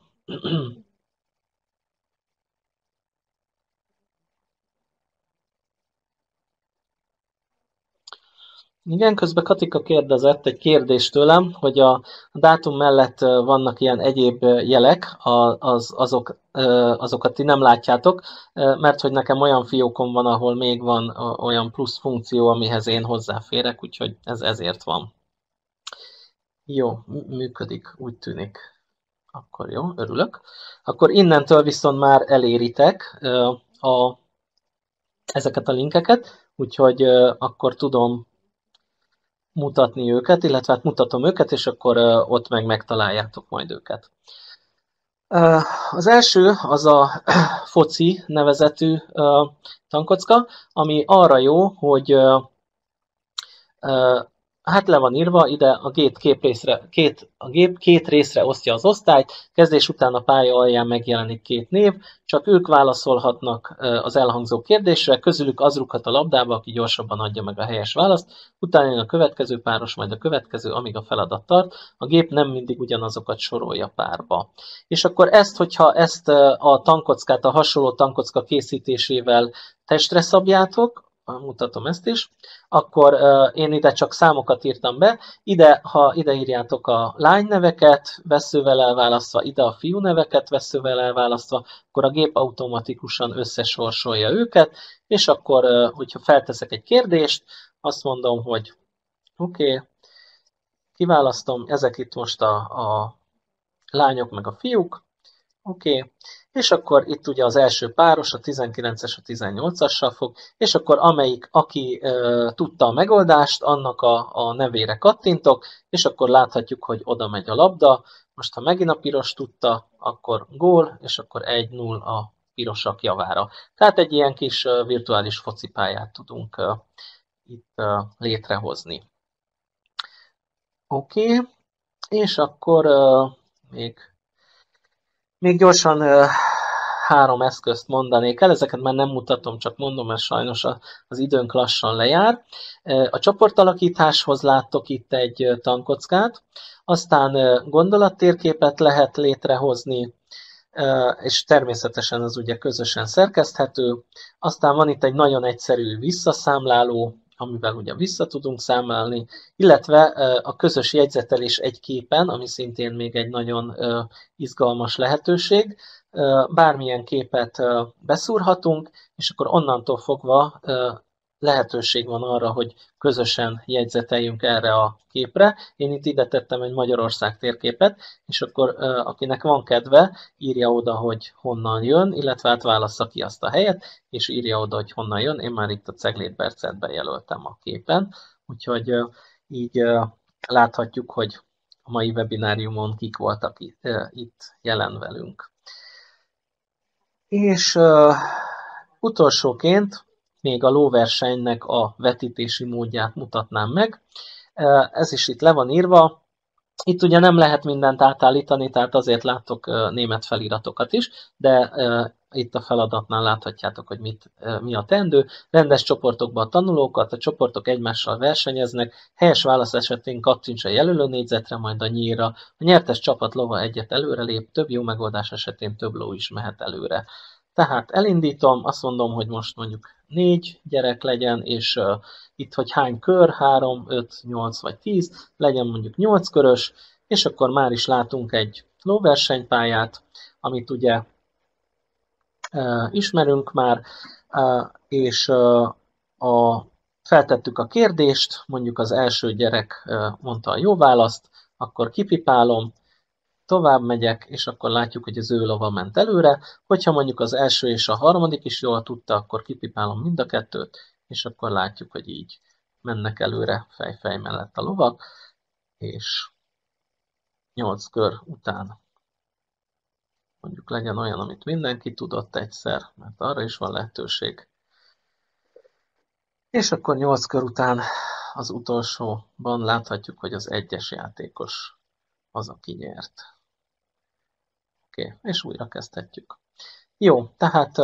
Igen, közben Katika kérdezett egy kérdést tőlem, hogy a dátum mellett vannak ilyen egyéb jelek, azokat ti nem látjátok, mert hogy nekem olyan fiókom van, ahol még van olyan plusz funkció, amihez én hozzáférek, úgyhogy ez ezért van. Jó, működik, úgy tűnik. Akkor jó, örülök. Akkor innentől viszont már eléritek ezeket a linkeket, úgyhogy akkor tudom mutatni őket, illetve hát mutatom őket, és akkor ott megtaláljátok majd őket. Az első az a foci nevezetű tankocka, ami arra jó, hogy Hát le van írva, ide a gép két részre osztja az osztályt, kezdés után a pálya alján megjelenik két név, csak ők válaszolhatnak az elhangzó kérdésre, közülük az rúghat a labdába, aki gyorsabban adja meg a helyes választ, utána jön a következő páros, majd a következő, amíg a feladat tart, a gép nem mindig ugyanazokat sorolja párba. És akkor hogyha ezt a tankockát a hasonló tankocka készítésével testre szabjátok, mutatom ezt is, akkor én ide csak számokat írtam be, ha ide írjátok a lány neveket, vesszővel elválasztva, ide a fiú neveket, vesszővel elválasztva, akkor a gép automatikusan összesorsolja őket, és akkor, hogyha felteszek egy kérdést, azt mondom, hogy oké, kiválasztom, ezek itt most a lányok meg a fiúk, oké, és akkor itt ugye az első páros, a 19-es a 18-assal fog, és akkor aki tudta a megoldást, annak a nevére kattintok, és akkor láthatjuk, hogy oda megy a labda. Most ha megint a piros tudta, akkor gól, és akkor 1-0 a pirosak javára. Tehát egy ilyen kis virtuális focipályát tudunk itt létrehozni. Oké, és akkor még gyorsan 3 eszközt mondanék el, ezeket már nem mutatom, csak mondom, mert sajnos az időnk lassan lejár. A csoportalakításhoz láttok itt egy tankockát, aztán gondolattérképet lehet létrehozni, és természetesen az ugye közösen szerkeszthető. Aztán van itt egy nagyon egyszerű visszaszámláló, amivel ugye vissza tudunk számlálni, illetve a közös jegyzetelés egy képen, ami szintén még egy nagyon izgalmas lehetőség. Bármilyen képet beszúrhatunk, és akkor onnantól fogva lehetőség van arra, hogy közösen jegyzeteljünk erre a képre. Én itt ide tettem egy Magyarország térképet, és akkor akinek van kedve, írja oda, hogy honnan jön, illetve hát válassza ki azt a helyet, és írja oda, hogy honnan jön. Én már itt a Ceglétbercet bejelöltem a képen, úgyhogy így láthatjuk, hogy a mai webináriumon kik voltak itt jelen velünk. És utolsóként még a lóversenynek a vetítési módját mutatnám meg. Ez is itt le van írva. Itt ugye nem lehet mindent átállítani, tehát azért láttok német feliratokat is, de itt a feladatnál láthatjátok, hogy mi a teendő. Rendes csoportokban a tanulókat, a csoportok egymással versenyeznek, helyes válasz esetén kattints a jelölő négyzetre, majd a nyílra. A nyertes csapat lova egyet előrelép, több jó megoldás esetén több ló is mehet előre. Tehát elindítom, azt mondom, hogy most mondjuk 4 gyerek legyen, és itt, hogy hány kör, 3, 5, 8 vagy 10, legyen mondjuk 8 körös, és akkor már is látunk egy lóversenypályát, amit ugye ismerünk már, és feltettük a kérdést, mondjuk az első gyerek mondta a jó választ, akkor kipipálom, tovább megyek, és akkor látjuk, hogy az ő lova ment előre. Hogyha mondjuk az első és a harmadik is jól tudta, akkor kipipálom mind a kettőt, és akkor látjuk, hogy így mennek előre fej-fej mellett a lovak, és 8 kör után mondjuk legyen olyan, amit mindenki tudott egyszer, mert arra is van lehetőség. És akkor 8 kör után az utolsóban láthatjuk, hogy az egyes játékos az, aki nyert. Oké, és újra kezdhetjük. Jó, tehát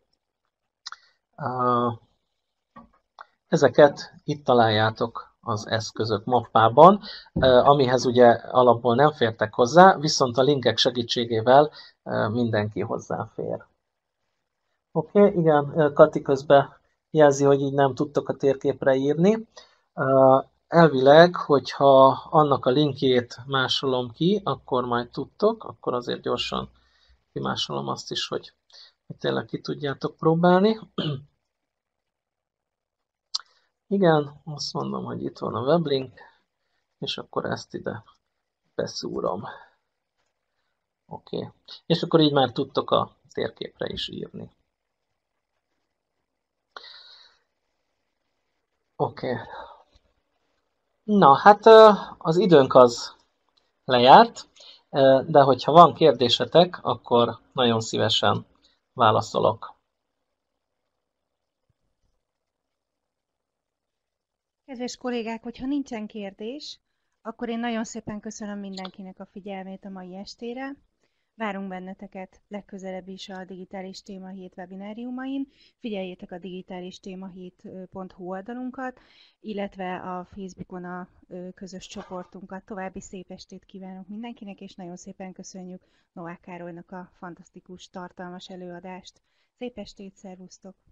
ezeket itt találjátok az eszközök mappában, amihez ugye alapból nem fértek hozzá, viszont a linkek segítségével mindenki hozzáfér. Oké, igen, Kati közben jelzi, hogy így nem tudtok a térképre írni. Elvileg, hogyha annak a linkjét másolom ki, akkor majd tudtok, akkor azért gyorsan kimásolom azt is, hogy tényleg ki tudjátok próbálni. Igen, azt mondom, hogy itt van a weblink, és akkor ezt ide beszúrom. Oké. És akkor így már tudtok a térképre is írni. Oké. Na, hát az időnk az lejárt, de hogyha van kérdésetek, akkor nagyon szívesen válaszolok. Kedves kollégák, hogyha nincsen kérdés, akkor én nagyon szépen köszönöm mindenkinek a figyelmét a mai estére. Várunk benneteket legközelebb is a Digitális Téma Hét webináriumain. Figyeljétek a digitálistémahét.hu oldalunkat, illetve a Facebookon a közös csoportunkat. További szép estét kívánok mindenkinek, és nagyon szépen köszönjük Novák Károlynak a fantasztikus, tartalmas előadást. Szép estét, szervusztok!